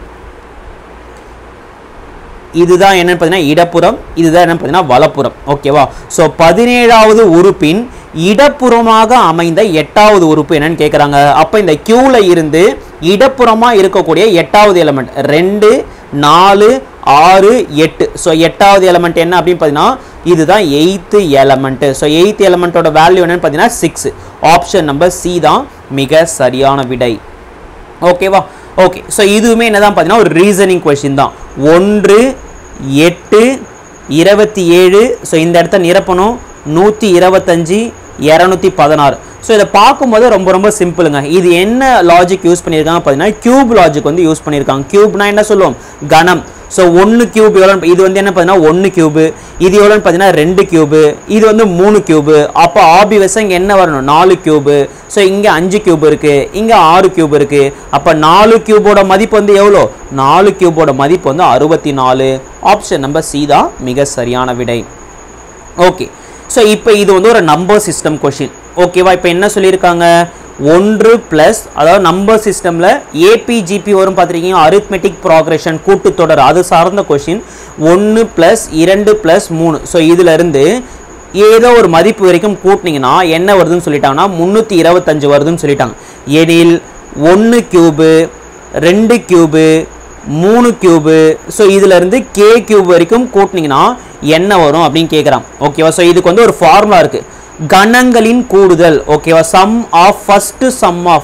இதுதான் என்னன்னு பார்த்தீங்கன்னா இடப்புறம், இதுதான் என்னன்னு பார்த்தீங்கன்னா வலப்புறம். ஓகேவா? ஸோ பதினேழாவது உறுப்பின் இடப்புறமாக அமைந்த எட்டாவது உறுப்பு என்னன்னு கேட்குறாங்க. அப்போ இந்த கியூல இருந்து இடப்புறமாக இருக்கக்கூடிய எட்டாவது எலமெண்ட் ரெண்டு நாலு ஆறு எட்டு. ஸோ எட்டாவது எலமெண்ட் என்ன அப்படின்னு பார்த்தீங்கன்னா இதுதான் எயித்து எலமெண்ட். ஸோ எயித்து எலமெண்ட்டோட வேல்யூ என்னன்னு பார்த்தீங்கன்னா சிக்ஸ். ஆப்ஷன் நம்பர் சி தான் மிக சரியான விடை. ஓகேவா? ஓகே. ஸோ இதுவுமே என்னதான் பார்த்தீங்கன்னா ஒரு ரீசனிங் கொஸ்டின் தான். ஒன்று எட்டு இருபத்தி ஏழு. ஸோ இந்த இடத்த நிரப்பணும். நூற்றி இருபத்தஞ்சி இரநூத்தி பதினாறு. ஸோ இதை பார்க்கும்போது ரொம்ப ரொம்ப சிம்பிளுங்க. இது என்ன லாஜிக் யூஸ் பண்ணியிருக்காங்க பார்த்தீங்கன்னா கியூப் லாஜிக் வந்து யூஸ் பண்ணியிருக்காங்க. கியூப்னா என்ன சொல்லுவோம், கணம். ஸோ ஒன்று கியூப் எவ்வளோ, இது வந்து என்ன பார்த்தீங்கன்னா ஒன்று கியூபு, இது எவ்வளோன்னு பார்த்தீங்கன்னா ரெண்டு கியூபு, இது வந்து மூணு கியூபு. அப்போ ஆபிவஸாக இங்கே என்ன வரணும், நாலு கியூபு. ஸோ இங்கே அஞ்சு கியூப் இருக்குது, இங்கே ஆறு கியூப் இருக்குது. அப்போ நாலு கியூபோட மதிப்பு வந்து எவ்வளோ, நாலு கியூபோட மதிப்பு வந்து அறுபத்தி நாலு. ஆப்ஷன் நம்பர் சி தான் மிக சரியான விடை. ஓகே. ஸோ இப்போ இது வந்து ஒரு நம்பர் சிஸ்டம் கொஷின். ஓகேவா? இப்போ என்ன சொல்லியிருக்காங்க, ஒன்று ப்ளஸ், அதாவது நம்பர் சிஸ்டமில் ஏபிஜிபி வரும் பார்த்துருக்கீங்க, அரித்மெட்டிக் ப்ராக்ரெஷன் கூட்டுத்தொடர், அது சார்ந்த கொஷின். ஒன்று ப்ளஸ் இரண்டு ப்ளஸ் மூணு. ஸோ இதிலிருந்து ஏதோ ஒரு மதிப்பு வரைக்கும் கூட்டினீங்கன்னா என்ன வருதுன்னு சொல்லிட்டாங்கன்னா முந்நூற்றி இருபத்தஞ்சு வருதுன்னு சொல்லிட்டாங்க. எனில் ஒன்று கியூபு, ரெண்டு கியூபு, மூணு கியூபு. ஸோ இதிலிருந்து கே கியூப் வரைக்கும் கூட்டினீங்கன்னா என்ன வரும் அப்படின்னு கேட்குறான். ஓகேவா? ஸோ இதுக்கு வந்து ஒரு ஃபார்முலா இருக்குது, கணங்களின் கூடுதல். ஓகேவா? Sum of first sum of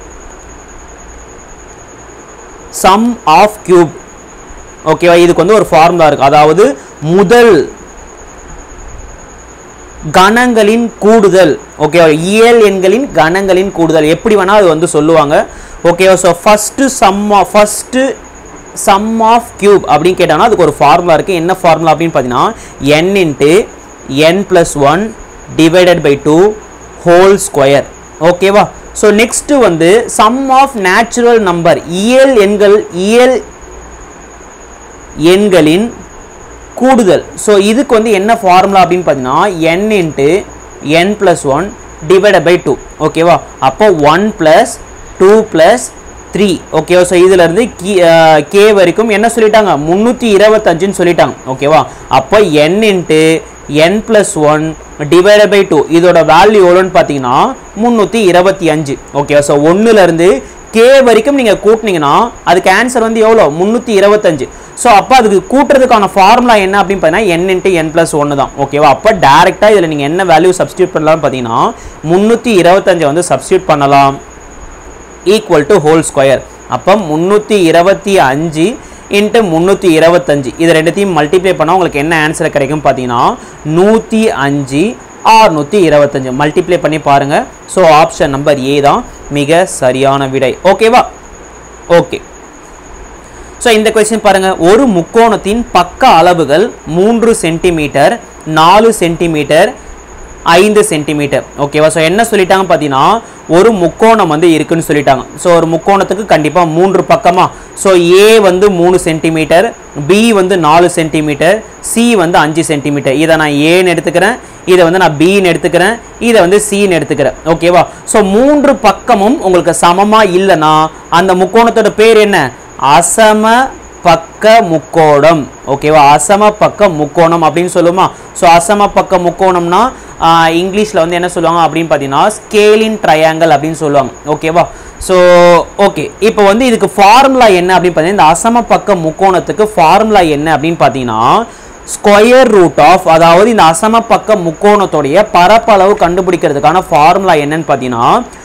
sum of cube. ஓகேவா? இதுக்கு வந்து ஒரு ஃபார்முலா இருக்கு. அதாவது முதல் கணங்களின் கூடுதல். ஓகேவா? இயல் எண்களின் கணங்களின் கூடுதல் எப்படி வேணா அது வந்து சொல்லுவாங்க. ஓகேவா? So first sum of first sum of cube அப்படின்னு கேட்டாங்கன்னா அதுக்கு ஒரு ஃபார்முலா இருக்குது. என்ன ஃபார்முலா அப்படின்னு பார்த்தீங்கன்னா n into n plus one divided by two whole square. ஓகேவா? ஸோ நெக்ஸ்ட்டு வந்து சம் ஆஃப் நேச்சுரல் நம்பர், இயல் எண்கள் இயல் எண்களின் கூடுதல். ஸோ இதுக்கு வந்து என்ன ஃபார்முலா அப்படின்னு பார்த்தீங்கன்னா n into n plus one divided by two. ஓகேவா? அப்போ one plus two plus three. ஓகேவா? ஸோ இதிலிருந்து கே வரைக்கும் என்ன சொல்லிட்டாங்க, முந்நூற்றி இருபத்தஞ்சுன்னு சொல்லிட்டாங்க. ஓகேவா? அப்போ n into n plus one divided by two, இதோட வேல்யூ எவ்வளோன்னு பார்த்தீங்கன்னா முந்நூற்றி இருபத்தி அஞ்சு. ஓகேவா? ஸோ ஒன்றுலேருந்து கே வரைக்கும் நீங்கள் கூட்டினீங்கன்னா அதுக்கு ஆன்சர் வந்து எவ்வளோ, முந்நூற்றி இருபத்தஞ்சு. ஸோ அப்போ அதுக்கு கூட்டுறதுக்கான ஃபார்முலா என்ன அப்படின்னு பார்த்தீங்கன்னா n இன்ட்டு n ப்ளஸ் ஒன்று தான். ஓகேவா? அப்போ டேரெக்டாக இதில் நீங்கள் என்ன வேல்யூ சப்ஸ்டியூட் பண்ணலாம்னு பார்த்தீங்கன்னா முந்நூற்றி இருபத்தஞ்சை வந்து சப்ஸ்டியூட் பண்ணலாம், ஈக்குவல் டு ஹோல் ஸ்கொயர். அப்போ முந்நூற்றி இருபத்தி அஞ்சு இன்ட்டு முந்நூற்றி இருபத்தஞ்சு, இது ரெண்டுத்தையும் மல்டிப்ளை பண்ணால் உங்களுக்கு என்ன ஆன்சர் கிடைக்கும் பார்த்தீங்கன்னா நூற்றி அஞ்சு அறுநூற்றி இருபத்தஞ்சு. மல்டிப்ளை பண்ணி பாருங்கள். ஸோ ஆப்ஷன் நம்பர் ஏ தான் மிக சரியான விடை. ஓகேவா? ஓகே. ஸோ இந்த கொஸ்டின் பாருங்கள், ஒரு முக்கோணத்தின் பக்க அளவுகள் மூன்று சென்டிமீட்டர், நாலு சென்டிமீட்டர், ஐந்து சென்டிமீட்டர். ஓகேவா? ஸோ என்ன சொல்லிட்டாங்க பார்த்தீங்கன்னா ஒரு முக்கோணம் வந்து இருக்குன்னு சொல்லிட்டாங்க. ஸோ ஒரு முக்கோணத்துக்கு கண்டிப்பாக மூன்று பக்கமா. ஸோ ஏ வந்து மூணு சென்டிமீட்டர், பி வந்து நாலு சென்டிமீட்டர், சி வந்து அஞ்சு சென்டிமீட்டர். இதை நான் ஏன்னு எடுத்துக்கிறேன், இதை வந்து நான் பின்னு எடுத்துக்கிறேன், இதை வந்து சின்னு எடுத்துக்கிறேன். ஓகேவா? ஸோ மூன்று பக்கமும் உங்களுக்கு சமமாக இல்லைன்னா அந்த முக்கோணத்தோட பேர் என்ன, அசம பக்க முக்கோணம். ஓகேவா? அசம பக்க முக்கோணம் அப்படின்னு சொல்லுமா. ஸோ அசம பக்க முக்கோணம்னா இங்கிலீஷில் வந்து என்ன சொல்லுவாங்க அப்படின்னு பார்த்தீங்கன்னா ஸ்கேலின் ட்ரையாங்கிள் அப்படின்னு சொல்லுவாங்க. ஓகேவா? So okay. இப்போ வந்து இதுக்கு ஃபார்முலா என்ன அப்படின்னு பார்த்தீங்கன்னா இந்த அசம பக்க முக்கோணத்துக்கு ஃபார்முலா என்ன அப்படின்னு பார்த்தீங்கன்னா ஸ்கொயர் ரூட் ஆஃப், அதாவது இந்த அசம பக்க முக்கோணத்துடைய பரப்பளவு கண்டுபிடிக்கிறதுக்கான ஃபார்முலா என்னன்னு பார்த்தீங்கன்னா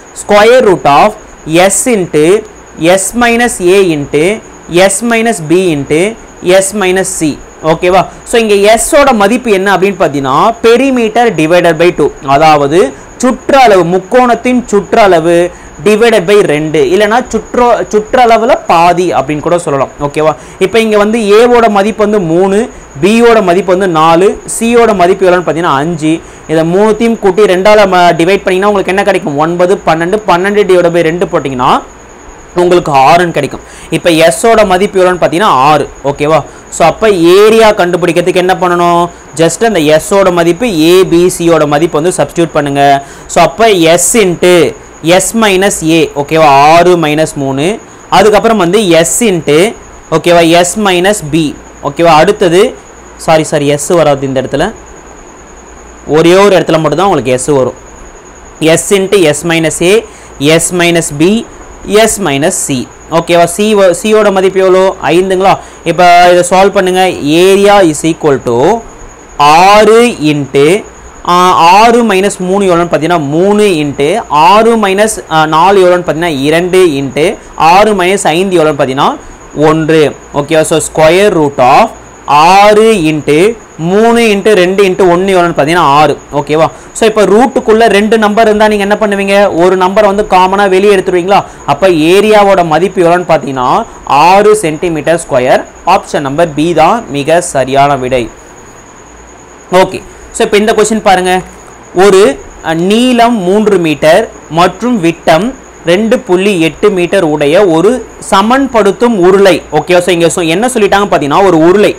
square root of S into S minus A into S minus B into S minus C. ஓகேவா? ஸோ இங்கே எஸ்ஸோட மதிப்பு என்ன அப்படின்னு பார்த்தீங்கன்னா பெரிமீட்டர் டிவைடட் பை டூ, அதாவது சுற்றளவு, முக்கோணத்தின் சுற்றளவு டிவைடட் பை ரெண்டு, இல்லைனா சுற்ற சுற்றளவில் பாதி அப்படின்னு கூட சொல்லலாம். ஓகேவா? இப்போ இங்கே வந்து ஏவோட மதிப்பு வந்து மூணு, பியோட மதிப்பு வந்து நாலு, சியோட மதிப்பு எவ்வளோன்னு பார்த்தீங்கன்னா அஞ்சு. இதை மூணுத்தையும் கூட்டி ரெண்டால் டிவைட் பண்ணிங்கன்னா உங்களுக்கு என்ன கிடைக்கும்? ஒன்பது, பன்னெண்டு, பன்னெண்டு டிவைட் பை ரெண்டு போட்டிங்கன்னா உங்களுக்கு ஆறுன்னு கிடைக்கும். இப்போ எஸ்ஸோட மதிப்பு எவ்வளோன்னு பார்த்தீங்கன்னா ஆறு. ஓகேவா? ஸோ அப்போ ஏரியா கண்டுபிடிக்கிறதுக்கு என்ன பண்ணணும்? ஜஸ்ட் அந்த எஸ்ஸோட மதிப்பு ஏபிசியோட மதிப்பு வந்து சப்ஸ்டியூட் பண்ணுங்க. ஸோ அப்போ S into S minus A, ஓகேவா, ஆறு மைனஸ் மூணு. அதுக்கப்புறம் வந்து எஸ் இன்ட்டு, ஓகேவா, எஸ் மைனஸ் பி. ஓகேவா? அடுத்தது சாரி சாரி எஸ் வராது இந்த இடத்துல, ஒரே ஒரு இடத்துல மட்டும்தான் உங்களுக்கு எஸ் வரும். S into S minus A, S minus B, S minus C. ஓகேவா? சி சியோட மதிப்பு எவ்வளோ? ஐந்துங்களா? இப்போ இதை சால்வ் பண்ணுங்க. ஏரியா இஸ் ஈக்குவல் டு ஆறு இன்ட்டு ஆறு மைனஸ் மூணு எவ்வளோன்னு பார்த்தீங்கன்னா மூணு இன்ட்டு ஆறு மைனஸ் நாலு எவ்வளோன்னு பார்த்தீங்கன்னா இரண்டு இன்ட்டு ஆறு மைனஸ் ஐந்து எவ்வளோன்னு பார்த்தீங்கன்னா ஒன்று. ஓகேவா? ஸோ ஸ்கொயர் ரூட் ஆஃப் ஆறு இன்ட்டு மூணு இன்ட்டு ரெண்டு இன்ட்டு ஒன்று எவ்வளோன்னு பார்த்தீங்கன்னா ஆறு. ஓகேவா? ஸோ இப்போ ரூட்டுக்குள்ளே ரெண்டு நம்பர் இருந்தால் நீங்கள் என்ன பண்ணுவீங்க? ஒரு நம்பரை வந்து காமனாக வெளியே எடுத்துருவீங்களா? அப்போ ஏரியாவோட மதிப்பு எவ்வளோன்னு பார்த்தீங்கன்னா ஆறு centimetre square. Option number B தான் மிக சரியான விடை. ஓகே, ஸோ இப்போ இந்த கொஸ்டின் பாருங்க. ஒரு நீளம் மூன்று மீட்டர் மற்றும் விட்டம் ரெண்டு புள்ளி எட்டு மீட்டர் உடைய ஒரு சமன்படுத்தும் உருளை. ஓகே, ஸோ இங்கே என்ன சொல்லிட்டாங்க பார்த்தீங்கன்னா ஒரு உருளை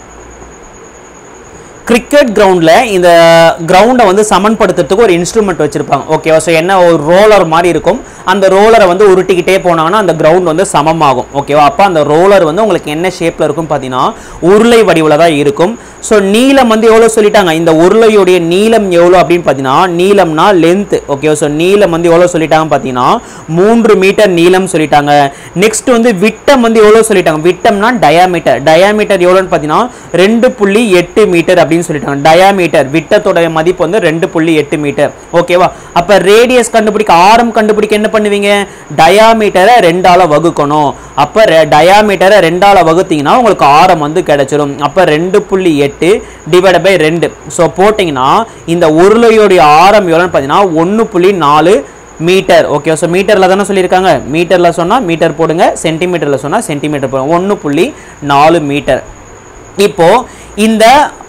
கிரிக்கெட் கிரவுண்டில் இந்த கிரவுண்டை வந்து சமன்படுத்துறதுக்கு ஒரு இன்ஸ்ட்ருமெண்ட் வச்சுருப்பாங்க. ஓகேவா? ஸோ என்ன ஒரு ரோலர் மாதிரி இருக்கும். அந்த ரோலரை வந்து உருட்டிக்கிட்டே போனாங்கன்னா அந்த கிரவுண்ட் வந்து சமமாகும். ஓகேவா? அப்போ அந்த ரோலர் வந்து உங்களுக்கு என்ன ஷேப்பில் இருக்கும் பார்த்தீங்கன்னா உருளை வடிவில் தான் இருக்கும். ஸோ நீளம் வந்து எவ்வளோ சொல்லிட்டாங்க? இந்த உருளையுடைய நீளம் எவ்வளோ அப்படின்னு பார்த்தீங்கன்னா நீளம்னா லென்த். ஓகேவா? ஸோ நீளம் வந்து எவ்வளோ சொல்லிட்டாங்க பார்த்தீங்கன்னா மூன்று மீட்டர் நீளம் சொல்லிட்டாங்க. நெக்ஸ்ட் வந்து விட்டம் வந்து எவ்வளோ சொல்லிட்டாங்க? விட்டம்னா டயாமீட்டர். டயாமீட்டர் எவ்வளோன்னு பார்த்தீங்கன்னா ரெண்டு புள்ளி எட்டு மீட்டர் அப்படின்னு சொல்லிட்டாங்க. டயாமீட்டர் விட்டத்தோட மதிப்பு வந்து ரெண்டு புள்ளி எட்டு மீட்டர். ஓகேவா? அப்ப ரேடியஸ் கண்டுபிடிக்க, ஆரம் கண்டுபிடிக்க என்ன பண்ணுவீங்க? டயாமீட்டரை ரெண்டால வகுக்கணும். அப்ப டயாமீட்டரை ரெண்டால வகுத்தீங்கன்னா உங்களுக்கு ஆரம் வந்து கிடைச்சிடும். அப்ப ரெண்டு புள்ளி எட்டு டிவைட் பை ரெண்டு. ஸோ போட்டிங்கன்னா இந்த உருளையோடைய ஆரம் எவ்வளோன்னு பார்த்தீங்கன்னா ஒன்று புள்ளி நாலு மீட்டர். ஓகே, ஸோ மீட்டரில் தானே சொல்லியிருக்காங்க. மீட்டரில் சொன்னால் மீட்டர் போடுங்க, சென்டிமீட்டரில் சொன்னால் சென்டிமீட்டர் போடுங்க. ஒன்று புள்ளி நாலு மீட்டர். இப்போ இந்த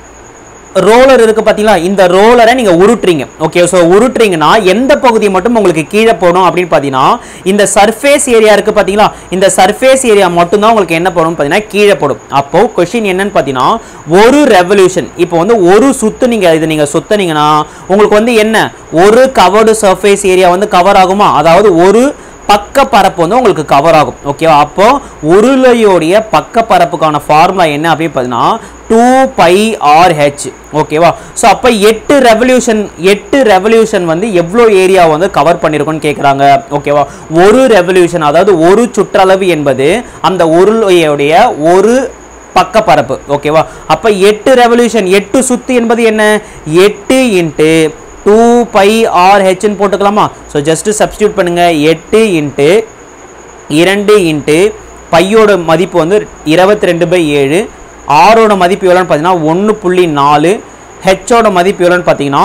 ரோலர் இருக்கு பார்த்தீங்களா? இந்த ரோலரை நீங்கள் உருட்டுறீங்க. ஓகே, ஸோ உருட்டுறீங்கன்னா எந்த பகுதி மட்டும் உங்களுக்கு கீழே போடும் அப்படின்னு பார்த்தீங்கன்னா இந்த சர்ஃபேஸ் ஏரியா இருக்குது பார்த்தீங்களா? இந்த சர்ஃபேஸ் ஏரியா மட்டும்தான் உங்களுக்கு என்ன போடும் பார்த்தீங்கன்னா கீழே போடும். அப்போ கொஸ்டின் என்னன்னு பார்த்தீங்கன்னா ஒரு ரெவல்யூஷன், இப்போ வந்து ஒரு சுத்து நீங்கள் இதை நீங்கள் சுத்தினீங்கன்னா உங்களுக்கு வந்து என்ன ஒரு கவர்டு சர்ஃபேஸ் ஏரியா வந்து கவர் ஆகுமா? அதாவது ஒரு பக்க பரப்பு வந்து உங்களுக்கு கவர் ஆகும். ஓகேவா? அப்போ உருளையோடைய பக்க பரப்புக்கான ஃபார்முலா என்ன அப்படின்னு பார்த்தீங்கன்னா டூ பை ஆர் ஹெச். ஓகேவா? ஸோ அப்போ எட்டு ரெவல்யூஷன் எட்டு ரெவல்யூஷன் வந்து எவ்வளோ ஏரியா வந்து கவர் பண்ணியிருக்குன்னு கேட்குறாங்க. ஓகேவா? ஒரு ரெவல்யூஷன் அதாவது ஒரு சுற்றளவு என்பது அந்த உருளையோடைய ஒரு பக்க பரப்பு. ஓகேவா? அப்போ எட்டு ரெவல்யூஷன், எட்டு சுத்து என்பது என்ன? எட்டு இன்ட்டு டூ பை ஆர் ஹெச்ன்னு போட்டுக்கலாமா? ஸோ ஜஸ்ட் சப்ஸ்டியூட் பண்ணுங்க. எட்டு இன்ட்டு இரண்டு இன்ட்டு பையோட மதிப்பு வந்து இருபத்தி ரெண்டு பை ஏழு, ஆரோட மதிப்பு எவ்வளோன்னு பார்த்தீங்கன்னா ஒன்று புள்ளி நாலு, ஹெச்சோட மதிப்பு எவ்வளோன்னு பார்த்தீங்கன்னா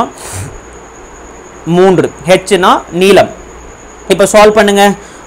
மூன்று. ஹெச்னா நீளம். இப்போ சால்வ் பண்ணுங்க.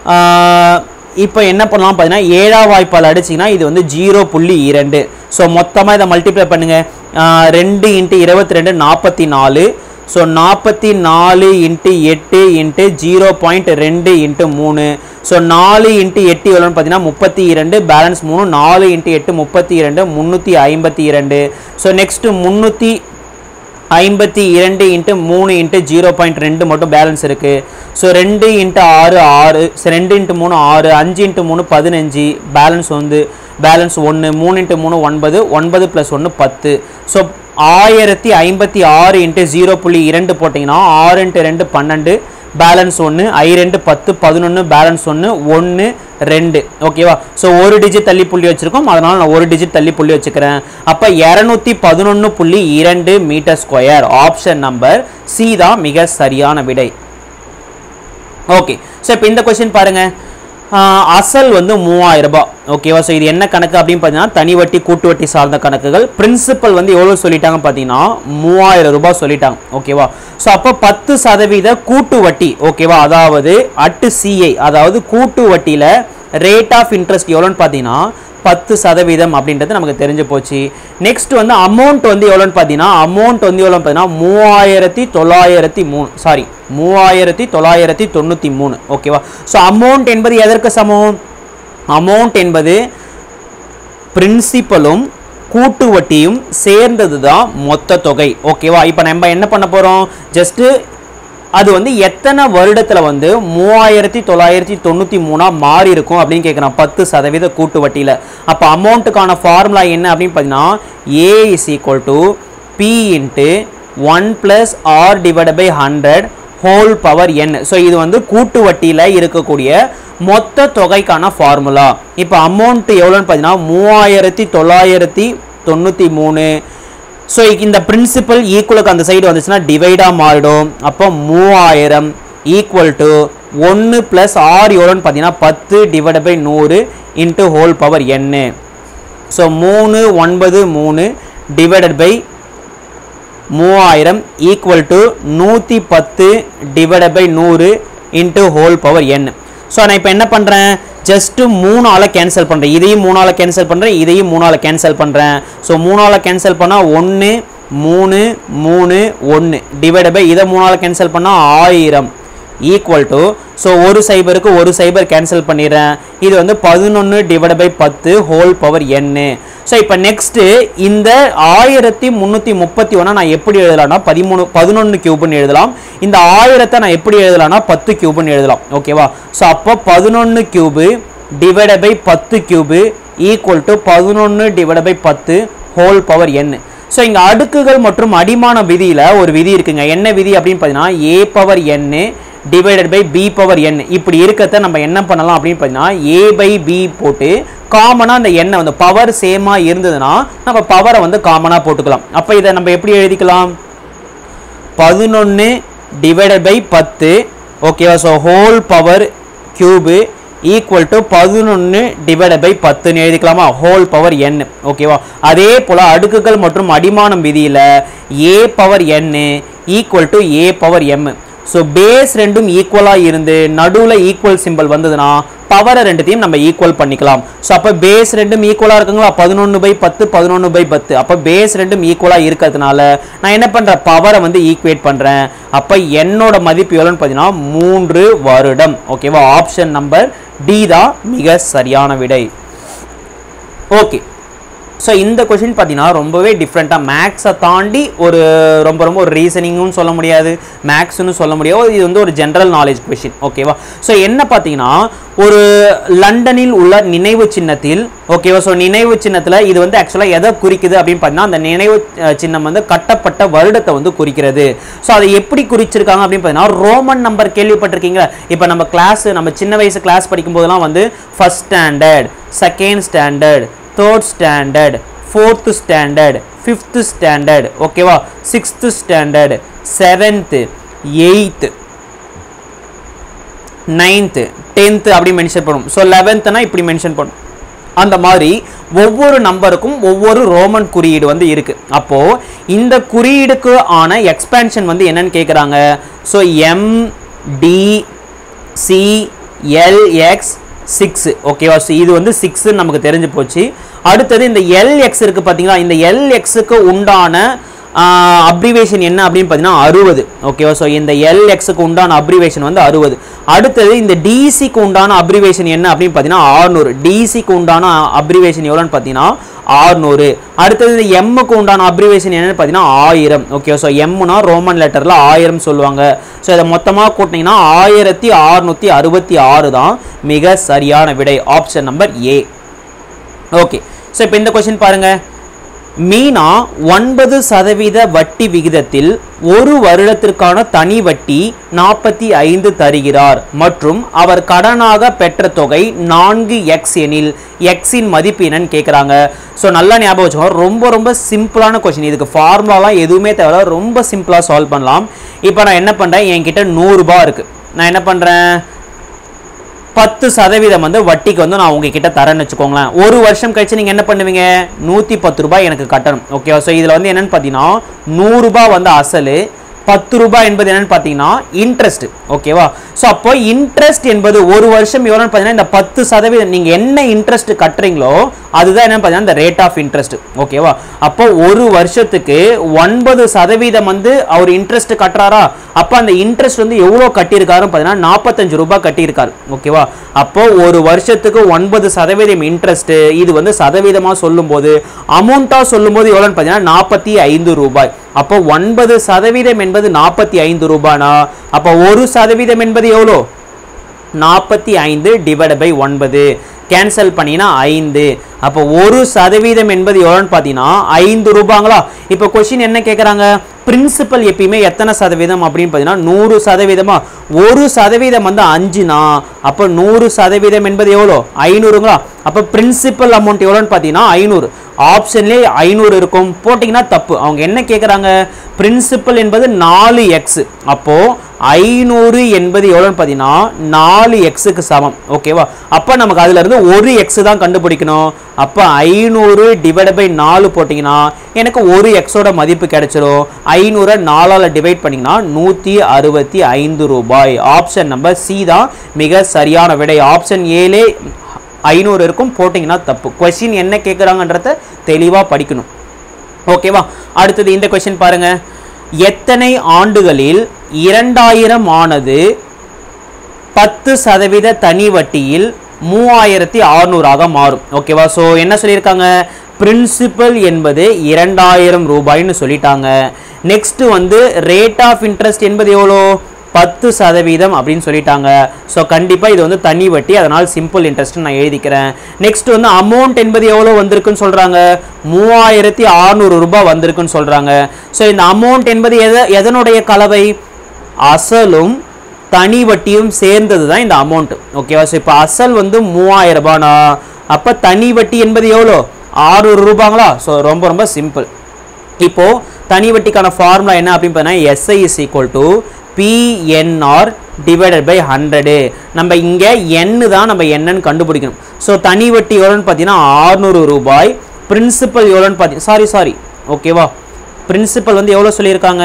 இப்போ என்ன பண்ணலாம் பார்த்தீங்கன்னா ஏழாம் வாய்ப்பால் அடிச்சிங்கன்னா இது வந்து ஜீரோ புள்ளி இரண்டு. ஸோ மொத்தமாக இதை மல்டிப்ளை பண்ணுங்க. ரெண்டு இன்ட்டு இருபத்தி ரெண்டு நாற்பத்தி நாலு. ஸோ நாற்பத்தி நாலு இன்ட்டு எட்டு இன்ட்டு ஜீரோ பாயிண்ட் ரெண்டு இன்ட்டு மூணு. ஸோ நாலு இன்ட்டு எட்டு எவ்வளோன்னு பார்த்தீங்கன்னா முப்பத்தி இரண்டு, பேலன்ஸ் மூணு. நாலு இன்ட்டு எட்டு முப்பத்தி இரண்டு, முந்நூற்றி ஐம்பத்தி இரண்டு. ஸோ நெக்ஸ்ட்டு முந்நூற்றி ஐம்பத்தி இரண்டு இன்ட்டு மூணு இன்ட்டு ஜீரோ பாயிண்ட் ரெண்டு மட்டும் பேலன்ஸ் இருக்குது. ஸோ ரெண்டு இன்ட்டு ஆறு ஆறு, ரெண்டு இன்ட்டு மூணு ஆறு, அஞ்சு இன்ட்டு மூணு பதினஞ்சு, பேலன்ஸ் வந்து பேலன்ஸ் ஒன்று. மூணு இன்ட்டு மூணு ஒன்பது, ஒன்பது ப்ளஸ் ஒன்று பத்து. ஸோ ஆயிரத்தி ஐம்பத்தி ஆறு இன்ட்டு ஜீரோ புள்ளி இரண்டு போட்டிங்கன்னா ஆறு இன்ட்டு ரெண்டு பன்னெண்டு, பேலன்ஸ் ஒன்று. ஐ ரெண்டு பத்து பதினொன்று, பேலன்ஸ் ஒன்று ஒன்று ரெண்டு. ஓகேவா? ஸோ ஒரு டிஜிட் தள்ளி புள்ளி வச்சுருக்கோம், அதனால் நான் ஒரு டிஜிட் தள்ளி புள்ளி வச்சுக்கிறேன். அப்போ இரநூத்தி பதினொன்று புள்ளி இரண்டு metre square. Option number C தான் மிக சரியான விடை. ஓகே ஸோ இப்போ இந்த கொஸ்டின் பாருங்க, அசல் வந்து மூவாயிரம் ரூபாய். ஓகேவா? ஸோ இது என்ன கணக்கு அப்படின்னு பார்த்தீங்கன்னா தனி வட்டி கூட்டு வட்டி சார்ந்த கணக்குகள். பிரின்சிபல் வந்து எவ்வளோ சொல்லிட்டாங்க பார்த்தீங்கன்னா மூவாயிரம் ரூபாய் சொல்லிட்டாங்க. ஓகேவா? ஸோ அப்போ பத்து சதவீத கூட்டு வட்டி. ஓகேவா? அதாவது அட்டு சிஐ, அதாவது கூட்டு வட்டியில் ரேட் ஆஃப் இன்ட்ரெஸ்ட் எவ்வளோன்னு பார்த்தீங்கன்னா பத்து சதவீதம் அப்படின்றது நமக்கு தெரிஞ்சு போச்சு. நெக்ஸ்ட் வந்து அமௌண்ட் வந்து எவ்வளோன்னு பார்த்தீங்கன்னா அமௌண்ட் வந்து எவ்வளோன்னு பார்த்தீங்கன்னா மூவாயிரத்தி தொள்ளாயிரத்தி மூணு சாரி மூவாயிரத்தி தொள்ளாயிரத்தி தொண்ணூற்றி மூணு. ஓகேவா? ஸோ அமௌண்ட் என்பது எதற்கு சமம்? அமௌண்ட் என்பது பிரின்சிபலும் கூட்டு வட்டியும் சேர்ந்தது தான் மொத்த தொகை. ஓகேவா? இப்போ நம்ம என்ன பண்ண போகிறோம், ஜஸ்ட்டு அது வந்து எத்தனை வருடத்தில் வந்து மூவாயிரத்தி தொள்ளாயிரத்தி தொண்ணூற்றி மூணா மாறி இருக்கும் அப்படின்னு கேட்குறான் பத்து சதவீத கூட்டு வட்டியில். அப்போ அமௌண்ட்டுக்கான ஃபார்முலா என்ன அப்படின்னு பார்த்தீங்கன்னா A is equal to P into one plus R divide by hundred whole power N. So இது வந்து கூட்டு வட்டியில் இருக்கக்கூடிய மொத்த தொகைக்கான ஃபார்முலா. இப்போ அமௌண்ட் எவ்வளோன்னு பார்த்தீங்கன்னா மூவாயிரத்தி தொள்ளாயிரத்தி தொண்ணூற்றி மூணு. ஸோ இந்த பிரின்சிபல் ஈக்குவலுக்கு அந்த சைடு வந்துச்சுன்னா டிவைடாக மாறிடும். அப்போ மூவாயிரம் ஈக்குவல் டு ஒன்று ப்ளஸ் ஆர் எவ்வளோன்னு பார்த்தீங்கன்னா பத்து டிவைட் பை நூறு into whole power N. So மூணு ஒன்பது மூணு டிவைடட் பை மூவாயிரம் ஈக்குவல் டு நூற்றி பத்து டிவைடட் பை நூறு into whole power N. So நான் இப்போ என்ன பண்ணுறேன், ஜஸ்ட்டு மூணால் கேன்சல் பண்ணுறேன், இதையும் மூணால் கேன்சல் பண்ணுறேன், இதையும் மூணால் கேன்சல் பண்ணுறேன். ஸோ மூணால் கேன்சல் பண்ணால் ஒன்று மூணு மூணு ஒன்று டிவைட் பை இதை மூணால் கேன்சல் பண்ணால் ஆயிரம் ஈக்குவல் டு ஸோ ஒரு சைபருக்கு ஒரு சைபர் கேன்சல் பண்ணிடுறேன். இது வந்து பதினொன்று டிவைட் பை பத்து ஹோல் பவர் என்னு. ஸோ இப்போ நெக்ஸ்ட்டு இந்த ஆயிரத்தி முந்நூற்றி முப்பத்தி ஒன்றா நான் எப்படி எழுதலாம்னா பதிமூணு பதினொன்று கியூப்னு எழுதலாம். இந்த ஆயிரத்தை நான் எப்படி எழுதலாம்னா பத்து கியூப்னு எழுதலாம். ஓகேவா? ஸோ அப்போ பதினொன்று கியூபு டிவைட் பை பத்து கியூபு ஈக்குவல் டு பதினொன்று டிவைட் பை பத்து ஹோல் பவர் என். ஸோ இங்கே அடுக்குகள் மற்றும் அடிமான விதியில் ஒரு விதி இருக்குங்க. என்ன விதி அப்படின்னு பார்த்தீங்கன்னா A power N divided by B power N. இப்படி இருக்கிறத நம்ம என்ன பண்ணலாம் அப்படின்னு பார்த்தீங்கன்னா ஏ பை பி போட்டு காமனாக அந்த எண்ணை வந்து பவர் சேமாக இருந்ததுன்னா நம்ம பவரை வந்து காமனாக போட்டுக்கலாம். அப்போ இதை நம்ம எப்படி எழுதிக்கலாம், பதினொன்று டிவைடட் பை பத்து. ஓகேவா? So whole power cube equal to பதினொன்று டிவைடட் பை பத்துன்னு எழுதிக்கலாமா, ஹோல் பவர் என். ஓகேவா? அதே போல் அடுக்குகள் மற்றும் அடிமானம் விதியில் A power N equal to A power M. So base ரெண்டும் ஈக்குவலாக இருந்து நடுவில் ஈக்குவல் சிம்பிள் வந்ததுன்னா பவரை ரெண்டுத்தையும் நம்ம ஈக்குவல் பண்ணிக்கலாம். ஸோ அப்போ பேஸ் ரெண்டும் ஈக்குவலாக இருக்குங்களா, பதினொன்று பை பத்து பதினொன்று பை பத்து. அப்போ பேஸ் ரெண்டும் ஈக்குவலாக இருக்கிறதுனால நான் என்ன பண்ணுறேன், பவரை வந்து ஈக்குவேட் பண்ணுறேன். அப்போ என்னோட மதிப்பு எவ்வளோன்னு பார்த்தீங்கன்னா மூன்று வருடம். ஓகேவா? ஆப்ஷன் நம்பர் டி தான் மிக சரியான விடை. ஓகே, ஸோ இந்த கொஷின் பார்த்தீங்கன்னா ரொம்பவே டிஃப்ரெண்ட்டாக மேக்ஸை தாண்டி ஒரு ரொம்ப ரொம்ப ஒரு ரீசனிங்னு சொல்ல முடியாது, மேக்ஸ்னு சொல்ல முடியாது, இது வந்து ஒரு ஜென்ரல் நாலேஜ் கொஷின். ஓகேவா? ஸோ என்ன பார்த்தீங்கன்னா ஒரு லண்டனில் உள்ள நினைவு சின்னத்தில், ஓகேவா? ஸோ நினைவு சின்னத்தில் இது வந்து ஆக்சுவலாக எதை குறிக்குது அப்படின்னு பார்த்தீங்கன்னா அந்த நினைவு சின்னம் வந்து கட்டப்பட்ட வருடத்தை வந்து குறிக்கிறது. ஸோ அதை எப்படி குறிச்சிருக்காங்க அப்படின்னு பார்த்தீங்கன்னா ரோமன் நம்பர் கேள்விப்பட்டிருக்கீங்களா? இப்போ நம்ம கிளாஸ் நம்ம சின்ன வயசு கிளாஸ் படிக்கும் போதெல்லாம் வந்து first standard, second standard, third standard, fourth standard, fifth standard, ஓகேவா, sixth standard, seventh, eighth, ninth, tenth அப்படி மென்ஷன் பண்ணும். ஸோ லெவன்த்னா இப்படி மென்ஷன் பண்ணும். அந்த மாதிரி ஒவ்வொரு நம்பருக்கும் ஒவ்வொரு ரோமன் குறியீடு வந்து இருக்கு. அப்போ இந்த குறியீடுக்கு ஆன எக்ஸ்பேன்ஷன் வந்து என்னன்னு கேட்குறாங்க. So M D C L X six. ஓகேவா? ஸோ இது வந்து சிக்ஸ்ன்னு நமக்கு தெரிஞ்சு போச்சு. அடுத்தது இந்த எல்எக்ஸ் இருக்குது பார்த்தீங்களா, இந்த எல்எக்ஸுக்கு உண்டான அப்ரிவேஷன் என்ன அப்படின்னு பார்த்தீங்கன்னா அறுபது. ஓகேவா? ஸோ இந்த எல்எக்ஸுக்கு உண்டான அப்ரிவேஷன் வந்து அறுபது. அடுத்தது இந்த டிசிக்கு உண்டான அப்ரிவேஷன் என்ன அப்படின்னு பார்த்தீங்கன்னா ஆறுநூறு. டிசிக்கு உண்டான அப்ரிவேஷன் எவ்வளோன்னு பார்த்தீங்கன்னா ஆறுநூறு. அடுத்தது இந்த எம்முக்கு உண்டான அப்ரிவேஷன் என்னன்னு பார்த்தீங்கன்னா ஆயிரம். ஓகே, ஸோ எம்னா ரோமன் லெட்டரில் ஆயிரம் சொல்லுவாங்க. ஸோ இதை மொத்தமாக கூட்டினீங்கன்னா ஆயிரத்தி அறுநூற்றி அறுபத்தி ஆறு தான் மிக சரியான விடை, option number A. Okay, so இப்போ இந்த கொஸ்டின் பாருங்கள். மீனா ஒன்பது சதவீத வட்டி விகிதத்தில் ஒரு வருடத்திற்கான தனி வட்டி நாற்பத்தி ஐந்து தருகிறார் மற்றும் அவர் கடனாக பெற்ற தொகை நான்கு எக்ஸ் எனில் எக்ஸின் மதிப்பு என்னன்னு கேட்குறாங்க. ஸோ நல்லா ஞாபகம் வச்சுக்கோங்க, ரொம்ப ரொம்ப சிம்பிளான கொஸ்டின். இதுக்கு ஃபார்முலாலாம் எதுவுமே தேவை, ரொம்ப சிம்பிளாக சால்வ் பண்ணலாம். இப்போ நான் என்ன பண்ணுறேன், என்கிட்ட நூறுரூபா இருக்குது. நான் என்ன பண்ணுறேன், பத்து சதவீதம் வந்து வட்டிக்கு வந்து நான் உங்ககிட்ட தரேன்னு வச்சுக்கோங்களேன். ஒரு வருஷம் கழிச்சு நீங்கள் என்ன பண்ணுவீங்க, நூற்றி பத்து ரூபாய் எனக்கு கட்டணும். ஓகேவா? ஸோ இதில் வந்து என்னென்னு பார்த்தீங்கன்னா நூறுரூபா வந்து அசல், பத்து ரூபாய் என்பது என்னன்னு பார்த்தீங்கன்னா இன்ட்ரெஸ்ட். ஓகேவா? ஸோ அப்போ இன்ட்ரெஸ்ட் என்பது ஒரு வருஷம் எவ்வளோன்னு பார்த்தீங்கன்னா இந்த பத்து சதவீதம் நீங்கள் என்ன இன்ட்ரெஸ்ட் கட்டுறீங்களோ அதுதான் என்னன்னு பார்த்தீங்கன்னா இந்த ரேட் ஆஃப் இன்ட்ரெஸ்ட். ஓகேவா? அப்போ ஒரு வருஷத்துக்கு ஒன்பது சதவீதம் வந்து அவர் இன்ட்ரெஸ்ட் கட்டுறாரா, அப்போ அந்த இன்ட்ரெஸ்ட் வந்து எவ்வளோ கட்டியிருக்காருன்னு பார்த்தீங்கன்னா நாற்பத்தஞ்சு ரூபாய் கட்டியிருக்காரு. ஓகேவா? அப்போ ஒரு வருஷத்துக்கு ஒன்பது சதவீதம் இன்ட்ரெஸ்ட், இது வந்து சதவீதமாக சொல்லும் போது அமௌண்ட்டாக சொல்லும் போது எவ்வளோன்னு பார்த்தீங்கன்னா நாற்பத்தி ஐந்து ரூபாய். அப்போ ஒன்பது சதவீதம் என்பது நாற்பத்தி ஐந்து ரூபானா, அப்போ ஒரு சதவீதம் என்பது எவ்வளோ, நாற்பத்தி ஐந்து டிவைட் பை ஒன்பது, கேன்சல் பண்ணினா ஐந்து. அப்போ ஒரு சதவீதம் என்பது எவ்வளோன்னு பார்த்தீங்கன்னா ஐந்து ரூபாங்களா. இப்போ கொஸ்டின் என்ன கேட்குறாங்க, பிரின்சிபல் எப்பயுமே எத்தனை சதவீதம் அப்படின்னு பார்த்தீங்கன்னா நூறு சதவீதமா. ஒரு சதவீதம் வந்து அஞ்சுனா அப்போ நூறு சதவீதம் என்பது எவ்வளோ, ஐநூறுங்களா. அப்போ பிரின்சிபல் அமௌண்ட் எவ்வளோன்னு பார்த்தீங்கன்னா ஐநூறு. ஆப்ஷன்லேயே ஐநூறு இருக்கும், போட்டிங்கன்னா தப்பு. அவங்க என்ன கேட்குறாங்க, பிரின்சிபல் என்பது நாலு எக்ஸ், அப்போது ஐநூறு என்பது எவ்வளோன்னு பார்த்தீங்கன்னா நாலு எக்ஸுக்கு சமம். ஓகேவா? அப்போ நமக்கு அதுலேருந்து ஒரு எக்ஸ் தான் கண்டுபிடிக்கணும். அப்போ ஐநூறு டிவைட் பை நாலு போட்டிங்கன்னா எனக்கு ஒரு எக்ஸோட மதிப்பு கிடைச்சிடும். ஐநூறை நாலால் டிவைட் பண்ணிங்கன்னா நூற்றி அறுபத்தி ஐந்து ரூபாய். ஆப்ஷன் நம்பர் சி தான் மிக சரியான விடை. ஆப்ஷன் ஏழே ஐநூறு இருக்கும், போட்டிங்கன்னா தப்பு. கொஸ்டின் என்ன கேட்குறாங்கன்றத தெளிவாக படிக்கணும். ஓகேவா? அடுத்தது இந்த கொஸ்டின் பாருங்க, எத்தனை ஆண்டுகளில் இரண்டாயிரம் ஆனது பத்து சதவீத தனி வட்டியில் மூவாயிரத்தி அறுநூறாக மாறும். ஓகேவா? ஸோ என்ன சொல்லியிருக்காங்க, பிரின்சிபல் என்பது இரண்டாயிரம் ரூபாய்னு சொல்லிட்டாங்க. நெக்ஸ்ட் வந்து ரேட் ஆஃப் இன்ட்ரெஸ்ட் என்பது எவ்வளோ, பத்து சதவீதம் அப்படின்னு சொல்லிட்டாங்க. ஸோ கண்டிப்பாக இது வந்து தனி வட்டி, அதனால் சிம்பிள் இன்ட்ரெஸ்ட் நான் எழுதிக்கிறேன். நெக்ஸ்ட் வந்து அமௌண்ட் என்பது எவ்வளோ வந்திருக்குன்னு சொல்கிறாங்க, மூவாயிரத்தி அறுநூறு ரூபாய் வந்திருக்குன்னு சொல்கிறாங்க. ஸோ இந்த அமௌண்ட் என்பது எத எதனுடைய கலவை, அசலும் தனி வட்டியும் சேர்ந்தது தான் இந்த அமௌண்ட். ஓகேவா? ஸோ இப்போ அசல் வந்து மூவாயிரம் ரூபானா அப்போ தனி வட்டி என்பது எவ்வளோ, ஆறுநூறு ரூபாங்களா. ஸோ ரொம்ப ரொம்ப சிம்பிள். இப்போது தனி வட்டிக்கான ஃபார்முலா என்ன அப்படின்னு பார்த்தீங்கன்னா SI is equal to PNR divided by hundred. நம்ம இங்கே எண்ணு தான் நம்ம என்னன்னு கண்டுபிடிக்கணும். ஸோ தனி வட்டி எவ்வளோன்னு பார்த்தீங்கன்னா ஆறுநூறு ரூபாய், பிரின்சிபல் எவ்வளோன்னு பார்த்தீங்கன்னா சாரி சாரி ஓகேவா, பிரின்சிபல் வந்து எவ்வளோ சொல்லியிருக்காங்க,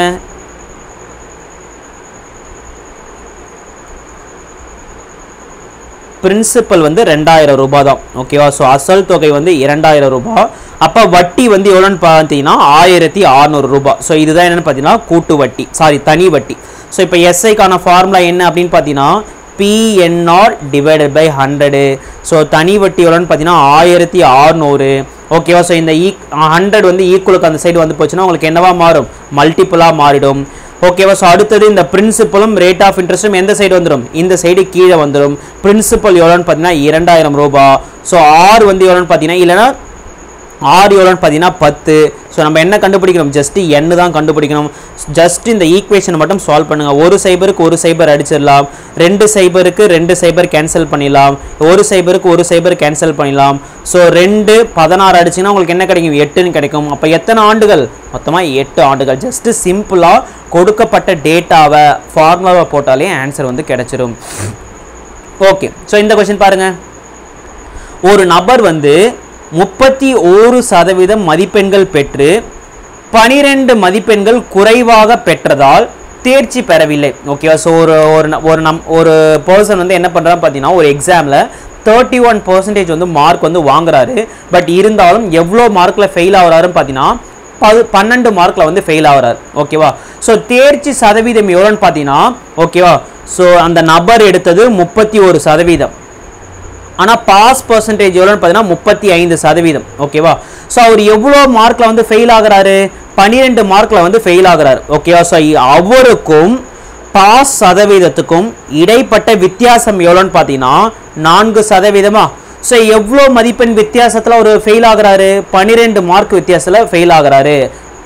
பிரின்சிபல் வந்து ரெண்டாயிரம் ரூபாய் தான். ஓகேவா? ஸோ அசல் தொகை வந்து இரண்டாயிரம் ரூபாய். அப்போ வட்டி வந்து எவ்வளோன்னு பார்த்தீங்கன்னா ஆயிரத்தி அறுநூறு ரூபாய். ஸோ இதுதான் என்னென்னு பார்த்தீங்கன்னா கூட்டு வட்டி, சாரி தனி வட்டி. ஸோ இப்போ எஸ்ஐக்கான ஃபார்முலா என்ன அப்படின்னு பார்த்தீங்கன்னா PNR divided by hundred. So தனி வட்டி எவ்வளோன்னு பார்த்தீங்கன்னா ஆயிரத்தி அறுநூறு. ஓகேவா? ஸோ இந்த ஈ ஹண்ட்ரட் வந்து ஈக்குவலுக்கு அந்த சைடு வந்து போச்சுன்னா உங்களுக்கு என்னவா மாறும், மல்டிப்புளாக மாறிடும். ஓகேவா? ஸோ அடுத்தது இந்த பிரின்சிபலும் ரேட் ஆஃப் இன்ட்ரெஸ்ட்டும் எந்த சைடு வந்துடும், இந்த சைடு கீழே வந்துடும். பிரின்சிபல் எவ்வளோன்னு பார்த்தீங்கன்னா இரண்டாயிரம் ரூபாய். ஸோ ஆர் வந்து எவ்வளோன்னு பார்த்தீங்கன்னா இல்லைனா ஆர் எவ்வளோன்னு பார்த்தீங்கன்னா பத்து. ஸோ நம்ம என்ன கண்டுபிடிக்கணும், ஜஸ்ட் எண்ணு தான் கண்டுபிடிக்கணும். ஜஸ்ட் இந்த ஈக்குவேஷனை மட்டும் சால்வ் பண்ணுங்கள். ஒரு சைபருக்கு ஒரு சைபர் அடிச்சிடலாம், ரெண்டு சைபருக்கு ரெண்டு சைபர் கேன்சல் பண்ணிடலாம், ஒரு சைபருக்கு ஒரு சைபர் கேன்சல் பண்ணிடலாம். ஸோ ரெண்டு பதினாறு அடிச்சிங்கன்னா உங்களுக்கு என்ன கிடைக்கும், எட்டுன்னு கிடைக்கும். அப்போ எத்தனை ஆண்டுகள், மொத்தமாக எட்டு ஆண்டுகள். ஜஸ்ட்டு சிம்பிளாக கொடுக்கப்பட்ட டேட்டாவை ஃபார்முலாவை போட்டாலே ஆன்சர் வந்து கிடைச்சிடும். ஓகே, ஸோ இந்த கொஸ்டின் பாருங்கள். ஒரு நபர் வந்து முப்பத்தி ஒரு சதவீதம் மதிப்பெண்கள் பெற்று பனிரெண்டு மதிப்பெண்கள் குறைவாக பெற்றதால் தேர்ச்சி பெறவில்லை. ஓகேவா? ஸோ ஒரு ஒரு நம் ஒரு பர்சன் வந்து என்ன பண்ணுறான்னு பார்த்தீங்கன்னா ஒரு எக்ஸாமில் தேர்ட்டி ஒன் பர்சன்டேஜ் வந்து மார்க் வந்து வாங்குறாரு. பட் இருந்தாலும் எவ்வளோ மார்க்கில் ஃபெயில் ஆகுறாருன்னு பார்த்தீங்கன்னா பது பன்னெண்டு மார்க்கில் வந்து ஃபெயில் ஆகுறாரு. ஓகேவா? ஸோ தேர்ச்சி சதவீதம் எவ்வளோன்னு பார்த்தீங்கன்னா ஓகேவா, ஸோ அந்த நபர் எடுத்தது முப்பத்தி ஒரு சதவீதம், ஆனால் பாஸ் பர்சன்டேஜ் எவ்வளோன்னு பார்த்தீங்கன்னா முப்பத்தி ஐந்து சதவீதம். ஓகேவா? ஸோ அவர் எவ்வளோ மார்க்கில் வந்து ஃபெயில் ஆகுறாரு, பன்னிரெண்டு மார்க்கில் வந்து ஃபெயில் ஆகுறாரு. ஓகேவா? ஸோ அவருக்கும் பாஸ் சதவீதத்துக்கும் இடைப்பட்ட வித்தியாசம் எவ்வளோன்னு பார்த்தீங்கன்னா நான்கு சதவீதமா. ஸோ எவ்வளோ மதிப்பெண் வித்தியாசத்தில் அவர் ஃபெயில் ஆகுறாரு, பன்னிரெண்டு மார்க் வித்தியாசத்தில் ஃபெயில் ஆகுறாரு.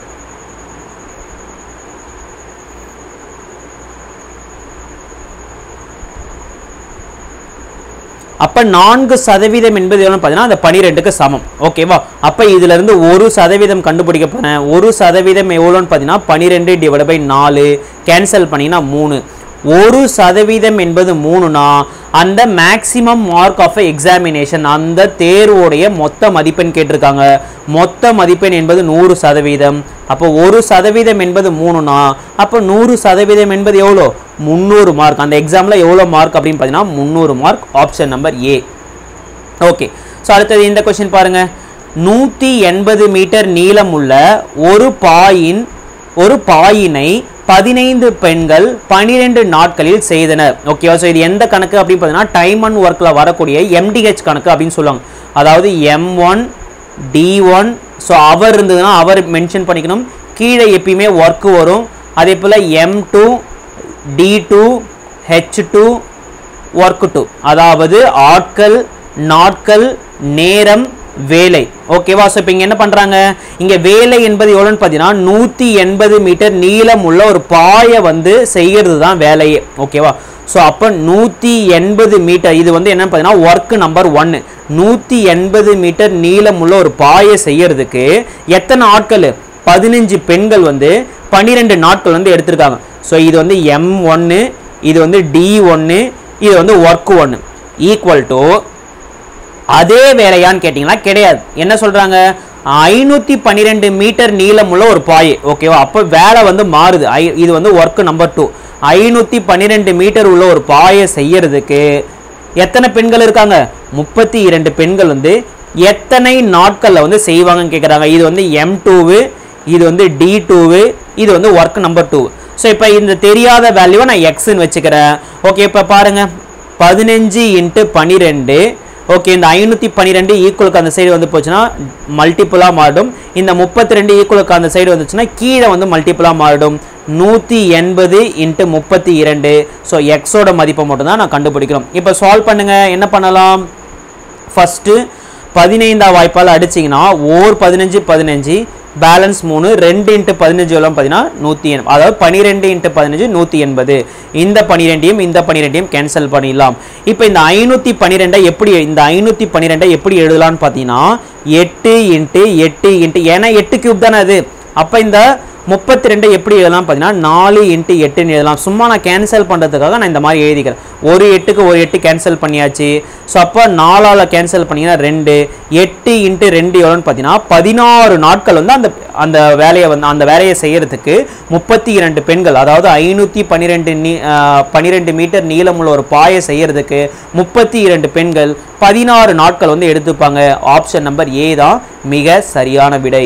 அப்போ நான்கு சதவீதம் என்பது எவ்வளோன்னு பார்த்தீங்கன்னா அந்த பனிரெண்டுக்கு சமம். ஓகேவா? அப்போ இதிலிருந்து ஒரு சதவீதம் கண்டுபிடிக்க போகிறேன். ஒரு சதவீதம் எவ்வளோன்னு பார்த்தீங்கன்னா பன்னிரெண்டு டிவைட் பை நாலு கேன்சல் பண்ணிங்கன்னா மூணு. ஒரு சதவீதம் என்பது மூணுனா அந்த மேக்ஸிமம் மார்க் ஆஃப் எக்ஸாமினேஷன், அந்த தேர்வோடைய மொத்த மதிப்பெண் கேட்டிருக்காங்க. மொத்த மதிப்பெண் என்பது நூறு சதவீதம். அப்போ ஒரு சதவீதம் என்பது மூணுனா அப்போ நூறு சதவீதம் என்பது எவ்வளோ? முந்நூறு மார்க். அந்த எக்ஸாமில் எவ்வளோ மார்க் அப்படின்னு பார்த்தீங்கன்னா முந்நூறு mark. Option number A. Okay, so அடுத்தது இந்த கொஸ்டின் பாருங்க. நூற்றி எண்பது மீட்டர் நீளம் உள்ள ஒரு பாயின் ஒரு பாயினை பதினைந்து பெண்கள் பனிரெண்டு நாட்களில் செய்தனர். ஓகேவா? ஸோ இது எந்த கணக்கு அப்படின்னு பார்த்தீங்கன்னா டைம் அண்ட் ஒர்க்கில் வரக்கூடிய எம்டிஹெச் கணக்கு அப்படின்னு சொல்லுவாங்க. அதாவது M one T one, so அவர் இருந்ததுன்னா அவர் மென்ஷன் பண்ணிக்கணும். கீழே எப்பயுமே ஒர்க்கு வரும். அதே போல் M two T two H two work two, அதாவது ஆட்கள், நாட்கள், நேரம், வேலை. ஓகேவா? ஸோ இப்போ இங்கே என்ன பண்ணுறாங்க, இங்கே வேலை என்பது எவ்வளோன்னு பார்த்தீங்கன்னா நூற்றி எண்பது மீட்டர் நீளம் உள்ள ஒரு பாயை வந்து செய்கிறது தான் வேலையே. ஓகேவா? ஸோ அப்போ நூற்றி எண்பது மீட்டர் இது வந்து என்னன்னு பார்த்தீங்கன்னா ஒர்க் நம்பர் ஒன்று. நூற்றி எண்பது மீட்டர் நீளம் உள்ள ஒரு பாயை செய்யறதுக்கு எத்தனை ஆட்கள்? பதினஞ்சு பெண்கள் வந்து பன்னிரெண்டு நாட்கள் வந்து எடுத்திருக்காங்க. ஸோ இது வந்து எம் ஒன்று, இது வந்து டி ஒன்று, இது வந்து ஒர்க் ஒன்று ஈக்குவல் டு அதே வேலையான்னு கேட்டிங்கன்னா கிடையாது. என்ன சொல்கிறாங்க, ஐநூற்றி பன்னிரெண்டு மீட்டர் நீளம் உள்ள ஒரு பாயை. ஓகேவா? அப்போ வேலை வந்து மாறுது. ஐ இது வந்து ஒர்க் நம்பர் டூ. ஐநூற்றி பன்னிரெண்டு மீட்டர் உள்ள ஒரு பாயை செய்யறதுக்கு எத்தனை பெண்கள் இருக்காங்க? முப்பத்தி இரண்டு பெண்கள் வந்து எத்தனை நாட்களில் வந்து செய்வாங்கன்னு கேட்குறாங்க. இது வந்து எம் டூவு, இது வந்து டி டூவு, இது வந்து ஒர்க் நம்பர் டூ. ஸோ இப்போ இந்த தெரியாத வேல்யூவை நான் எக்ஸ்ன்னு வச்சுக்கிறேன். ஓகே, இப்போ பாருங்கள், பதினஞ்சு இன்ட்டு பன்னிரெண்டு. ஓகே, இந்த ஐநூற்றி பன்னிரெண்டு ஈக்குவலுக்கு அந்த சைடு வந்து போச்சுன்னா மல்டிப்புளாக மாறிடும். இந்த முப்பத்தி ரெண்டு ஈக்குவலுக்கு அந்த சைடு வந்துச்சுன்னா கீழே வந்து மல்டிப்புளாக மாறிடும். நூற்றி எண்பது இன்ட்டு முப்பத்தி இரண்டு. ஸோ எக்ஸோட மதிப்பை மட்டும் தான் நான் கண்டுபிடிக்கிறோம். இப்போ சால்வ் பண்ணுங்கள். என்ன பண்ணலாம்? ஃபஸ்ட்டு பதினைந்தாம் வாய்ப்பால் அடிச்சிங்கன்னா ஓர் பதினஞ்சு பதினஞ்சு பேலன்ஸ் மூணு, ரெண்டு இன்ட்டு பதினஞ்சு எவ்வளோ பார்த்தீங்கன்னா நூற்றி எண்பது, அதாவது பன்னிரெண்டு இன்ட்டு பதினஞ்சு நூற்றி எண்பது. இந்த பன்னிரெண்டையும் இந்த பன்னிரெண்டையும் கேன்சல் பண்ணிடலாம். இப்போ இந்த ஐநூற்றி பன்னிரெண்டை எப்படி இந்த ஐநூற்றி பன்னிரெண்டை எப்படி எழுதலான்னு பார்த்தீங்கன்னா எட்டு இன்ட்டு எட்டு இன்ட்டு, ஏன்னா எட்டு கியூப் தானே அது. அப்போ இந்த முப்பத்தி ரெண்டை எப்படி எழுதலாம் பார்த்தீங்கன்னா நாலு இன்ட்டு எட்டுன்னு எழுதலாம். சும்மா நான் கேன்சல் பண்ணுறதுக்காக நான் இந்த மாதிரி எழுதிக்கிறேன். ஒரு எட்டுக்கு ஒரு எட்டு கேன்சல் பண்ணியாச்சு. ஸோ அப்போ நாலால் கேன்சல் பண்ணிங்கன்னா ரெண்டு, எட்டு இன்ட்டு ரெண்டு எவ்வளோன்னு பார்த்தீங்கன்னா பதினாறு நாட்கள் வந்து அந்த அந்த வேலையை வந்து அந்த வேலையை செய்கிறதுக்கு முப்பத்தி இரண்டு பெண்கள், அதாவது ஐநூற்றி பன்னிரெண்டு நீ பன்னிரெண்டு மீட்டர் நீளம் உள்ள ஒரு பாயை செய்கிறதுக்கு முப்பத்தி இரண்டு பெண்கள் பதினாறு நாட்கள் வந்து எடுத்துப்பாங்க. ஆப்ஷன் நம்பர் ஏ தான் மிக சரியான விடை.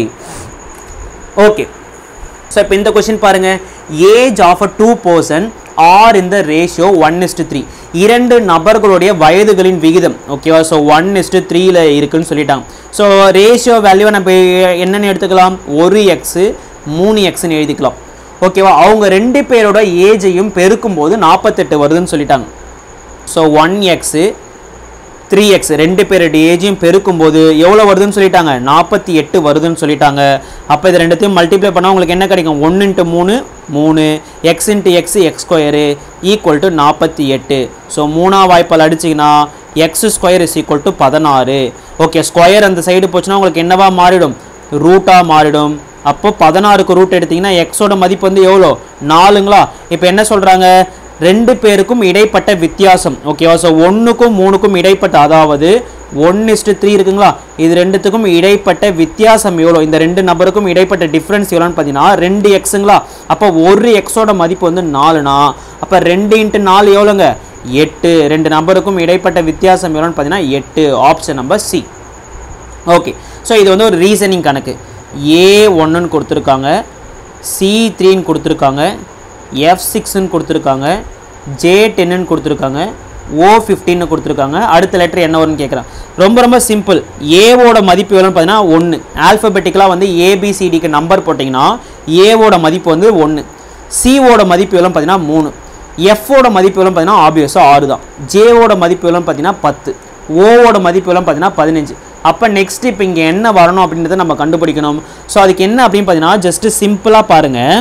ஓகே, ஸோ இப்போ இந்த கொஸ்டின் பாருங்க. Age of a two person are in the ratio one is to three. இரண்டு நபர்களுடைய வயதுகளின் விகிதம். ஓகேவா? ஸோ ஒன் இஸ்டு த்ரீல இருக்குன்னு சொல்லிட்டாங்க. ஸோ ரேஷியோ வேல்யூவை நம்ம என்னென்னு எடுத்துக்கலாம்? ஒரு எக்ஸு மூணு எக்ஸ்ன்னு எழுதிக்கலாம். ஓகேவா? அவங்க ரெண்டு பேரோட ஏஜையும் பெருக்கும் போது நாற்பத்தெட்டு வருதுன்னு சொல்லிட்டாங்க. So one X three X ரெண்டு பேருடைய ஏஜையும் பெருக்கும் போது எவ்வளோ வருதுன்னு சொல்லிட்டாங்க? நாற்பத்தி எட்டு வருதுன்னு சொல்லிட்டாங்க. அப்போ இது ரெண்டுத்தையும் மல்டிப்ளை பண்ணால் உங்களுக்கு என்ன கிடைக்கும்? ஒன்று இன்ட்டு மூணு மூணு, X into X X square equal to நாற்பத்தி எட்டு. ஸோ மூணாவது வாய்ப்பால் அடிச்சிங்கன்னா X square is equal to பதினாறு. ஓகே, ஸ்கொயர் அந்த சைடு போச்சுன்னா உங்களுக்கு என்னவா மாறிடும்? ரூட்டாக மாறிடும். அப்போ பதினாறுக்கு ரூட் எடுத்திங்கன்னா எக்ஸோட மதிப்பு வந்து எவ்வளோ? நாலுங்களா? இப்போ என்ன சொல்கிறாங்க? ரெண்டு பேருக்கும் இடைப்பட்ட வித்தியாசம். ஓகேவா? ஸோ ஒன்றுக்கும் மூணுக்கும் இடைப்பட்ட, அதாவது ஒன் இஸ்டு த்ரீ இருக்குங்களா, இது ரெண்டுத்துக்கும் இடைப்பட்ட வித்தியாசம் எவ்வளோ? இந்த ரெண்டு நபருக்கும் இடைப்பட்ட டிஃப்ரென்ஸ் எவ்வளோன்னு பார்த்தீங்கன்னா ரெண்டு எக்ஸுங்களா. அப்போ ஒரு எக்ஸோட மதிப்பு வந்து நாலுனா அப்போ ரெண்டு இன்ட்டு நாலு எவ்வளோங்க? எட்டு. ரெண்டு நபருக்கும் இடைப்பட்ட வித்தியாசம் எவ்வளோன்னு பார்த்தீங்கன்னா எட்டு. Option number C. Okay, so இது வந்து ஒரு ரீசனிங் கணக்கு. ஏ ஒன்றுன்னு கொடுத்துருக்காங்க, சி த்ரீன்னு கொடுத்துருக்காங்க, எஃப் சிக்ஸ்ன்னு கொடுத்துருக்காங்க, ஜே டென்னு கொடுத்துருக்காங்க, ஓ ஃபிஃப்டின்னு கொடுத்துருக்காங்க. அடுத்த லெட்டர் என்ன வரும்னு கேட்குறேன். ரொம்ப ரொம்ப சிம்பிள். ஏவோட மதிப்பு எவ்வளோன்னு பார்த்தீங்கன்னா ஒன்று. ஆல்ஃபபெட்டிக்கலாக வந்து ஏபிசிடிக்கு நம்பர் போட்டிங்கன்னா ஏவோட மதிப்பு வந்து ஒன்று, சிவோட மதிப்பு எவ்வளோன்னு பார்த்தீங்கன்னா மூணு, எஃப்ஓட மதிப்பு எவ்வளோன்னு பார்த்தீங்கன்னா ஆப்வியஸாக ஆறு தான், ஜேவோட மதிப்பு எவ்வளோன்னு பார்த்தீங்கன்னா பத்து, ஓவோட மதிப்பு எவ்வளோன்னு பார்த்தீங்கன்னா பதினஞ்சு. அப்போ நெக்ஸ்ட் இப்போ இங்கே என்ன வரணும் அப்படின்றத நம்ம கண்டுபிடிக்கணும். ஸோ அதுக்கு என்ன அப்படின்னு பார்த்தீங்கன்னா ஜஸ்ட்டு சிம்பிளாக பாருங்கள்.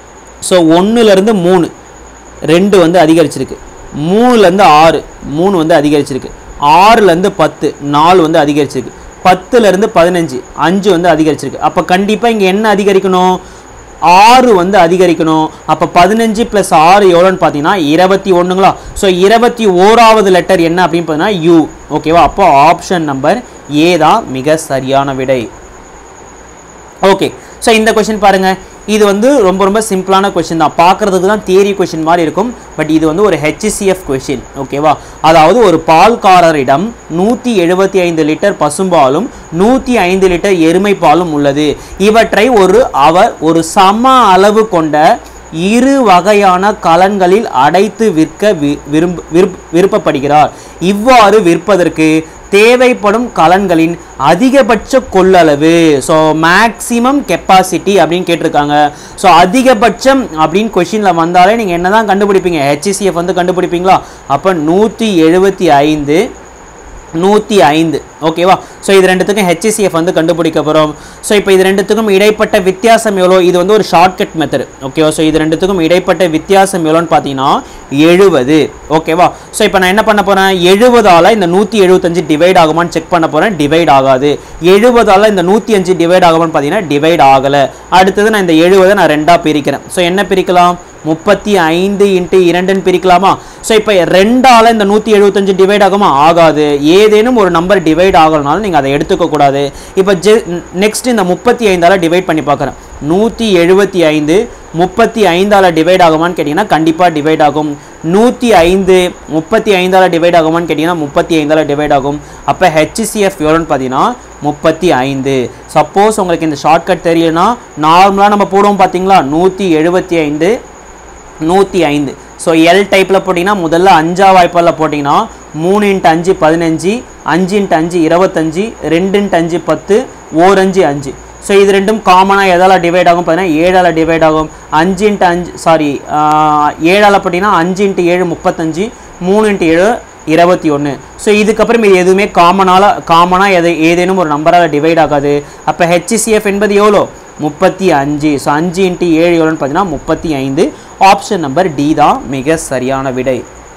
ஸோ ஒன்றுலேருந்து மூணு ரெண்டு வந்து அதிகரிச்சிருக்கு, மூணுலேருந்து ஆறு மூணு வந்து அதிகரிச்சிருக்கு, ஆறுலேருந்து பத்து நாலு வந்து அதிகரிச்சிருக்கு, பத்துலேருந்து பதினஞ்சு அஞ்சு வந்து அதிகரிச்சிருக்கு. அப்போ கண்டிப்பாக இங்கே என்ன அதிகரிக்கணும்? ஆறு வந்து அதிகரிக்கணும். அப்போ பதினஞ்சு ப்ளஸ் ஆறு எவ்வளோன்னு பார்த்தீங்கன்னா இருபத்தி ஒன்றுங்களா. ஸோ இருபத்தி ஓராவது லெட்டர் என்ன அப்படின்னு பார்த்தீங்கன்னா யூ. ஓகேவா, அப்போ ஆப்ஷன் நம்பர் ஏ தான் மிக சரியான விடை. ஓகே, ஸோ இந்த கொஷின் பாருங்கள். இது வந்து ரொம்ப ரொம்ப சிம்பிளான கொஷின் தான். பார்க்குறதுக்கு தான் தியரி கொஷின் மாதிரி இருக்கும். பட் இது வந்து ஒரு ஹெச்சிசிஎஃப் கொஷின். ஓகேவா, அதாவது ஒரு பால்காரரிடம் நூற்றி எழுபத்தி ஐந்து லிட்டர் பசும்பாலும் நூற்றி ஐந்து லிட்டர் எருமை பாலும் உள்ளது. இவற்றை ஒரு அவர் ஒரு சம அளவு கொண்ட இரு வகையான கலன்களில் அடைத்து விற்க விரும்ப விருப்பப்படுகிறார். இவ்வாறு விற்பதற்கு தேவைப்படும் கலன்களின் அதிகபட்ச கொள்ளளவு, ஸோ மேக்ஸிமம் கெப்பாசிட்டி அப்படின்னு கேட்டிருக்காங்க. ஸோ அதிகபட்சம் அப்படின்னு கொஷினில் வந்தாலே நீங்கள் என்ன தான் கண்டுபிடிப்பீங்க, ஹெச்சிசிஎஃப் வந்து கண்டுபிடிப்பீங்களா. அப்போ நூற்றி எழுபத்தி ஐந்து நூற்றி ஐந்து. ஓகேவா, ஸோ இது ரெண்டுத்துக்கும் ஹெச்சிசிஎஃப் வந்து கண்டுபிடிக்க போகிறோம். ஸோ இப்போ இது ரெண்டுத்துக்கும் இடைப்பட்ட வித்தியாசம் எவ்வளோ, இது வந்து ஒரு ஷார்ட்கட் மெத்தட். ஓகேவா, ஸோ இது ரெண்டுத்துக்கும் இடைப்பட்ட வித்தியாசம் எவ்வளோன்னு பார்த்தீங்கன்னா எழுபது. ஓகேவா, ஸோ இப்போ நான் என்ன பண்ண போகிறேன், எழுபதால் இந்த நூற்றி எழுபத்தஞ்சு டிவைட் ஆகுமான்னு செக் பண்ண போகிறேன். டிவைட் ஆகாது. எழுபதால் இந்த நூற்றி அஞ்சு டிவைட் ஆகுமான்னு பார்த்தீங்கன்னா டிவைட் ஆகலை. அடுத்தது நான் இந்த எழுபதை நான் ரெண்டாக பிரிக்கிறேன். ஸோ என்ன பிரிக்கலாம், முப்பத்தி ஐந்து இன்ட்டு இரண்டுன்னு பிரிக்கலாமா. ஸோ இப்போ ரெண்டால் இந்த நூற்றி எழுபத்தஞ்சு டிவைட் ஆகுமா, ஆகாது. ஏதேனும் ஒரு நம்பர் டிவைட் ஆகலனாலும் நீங்கள் அதை எடுத்துக்கக்கூடாது. இப்போ ஜெ நெக்ஸ்ட் இந்த முப்பத்தி ஐந்தால் டிவைட் பண்ணி பார்க்குறேன். நூற்றி எழுபத்தி ஐந்து முப்பத்தி ஐந்தால் டிவைட் ஆகுமான்னு கேட்டிங்கன்னா கண்டிப்பாக டிவைட் ஆகும். நூற்றி ஐந்து முப்பத்தி ஐந்தால் டிவைட் ஆகுமான்னு கேட்டிங்கன்னா முப்பத்தி ஐந்தால் டிவைட் ஆகும். அப்போ ஹெச்சிசிஎஃப் எவ்வளோன்னு பார்த்தீங்கன்னா முப்பத்தி ஐந்து. சப்போஸ் உங்களுக்கு இந்த ஷார்ட்கட் தெரியலனா நார்மலாக நம்ம போடுவோம் பார்த்தீங்களா, நூற்றி எழுபத்தி ஐந்து நூற்றி ஐந்து. ஸோ எல் டைப்பில் போட்டிங்கன்னா முதல்ல அஞ்சா வாய்ப்பால் போட்டிங்கன்னா மூணு இன்ட்டு அஞ்சு பதினஞ்சு, அஞ்சு இன்ட்டு அஞ்சு இருபத்தஞ்சி, ரெண்டு இன்ட்டு அஞ்சு பத்து, ஓரஞ்சு அஞ்சு. ஸோ இது ரெண்டும் காமனாக எதால் டிவைட் ஆகும் பார்த்தீங்கன்னா ஏழால் டிவைட் ஆகும். அஞ்சு இன்ட்டு அஞ்சு சாரி ஏழால் போட்டிங்கன்னா அஞ்சு இன்ட்டு ஏழு முப்பத்தஞ்சு, மூணு இன்ட்டு ஏழு இருபத்தி ஒன்று. ஸோ இதுக்கப்புறம் இது எதுவுமே காமனால் காமனாக எதை ஏதேனும் ஒரு நம்பரால் டிவைட் ஆகாது. அப்போ ஹெச்சிசிஎஃப் என்பது எவ்வளோ, முப்பத்தி அஞ்சு. ஸோ அஞ்சு இன்ட்டு ஏழு எவ்வளோன்னு பார்த்தீங்கன்னா முப்பத்தி ஐந்து. ஆப்ஷன் நம்பர் டி தான் மிக சரியான விடை.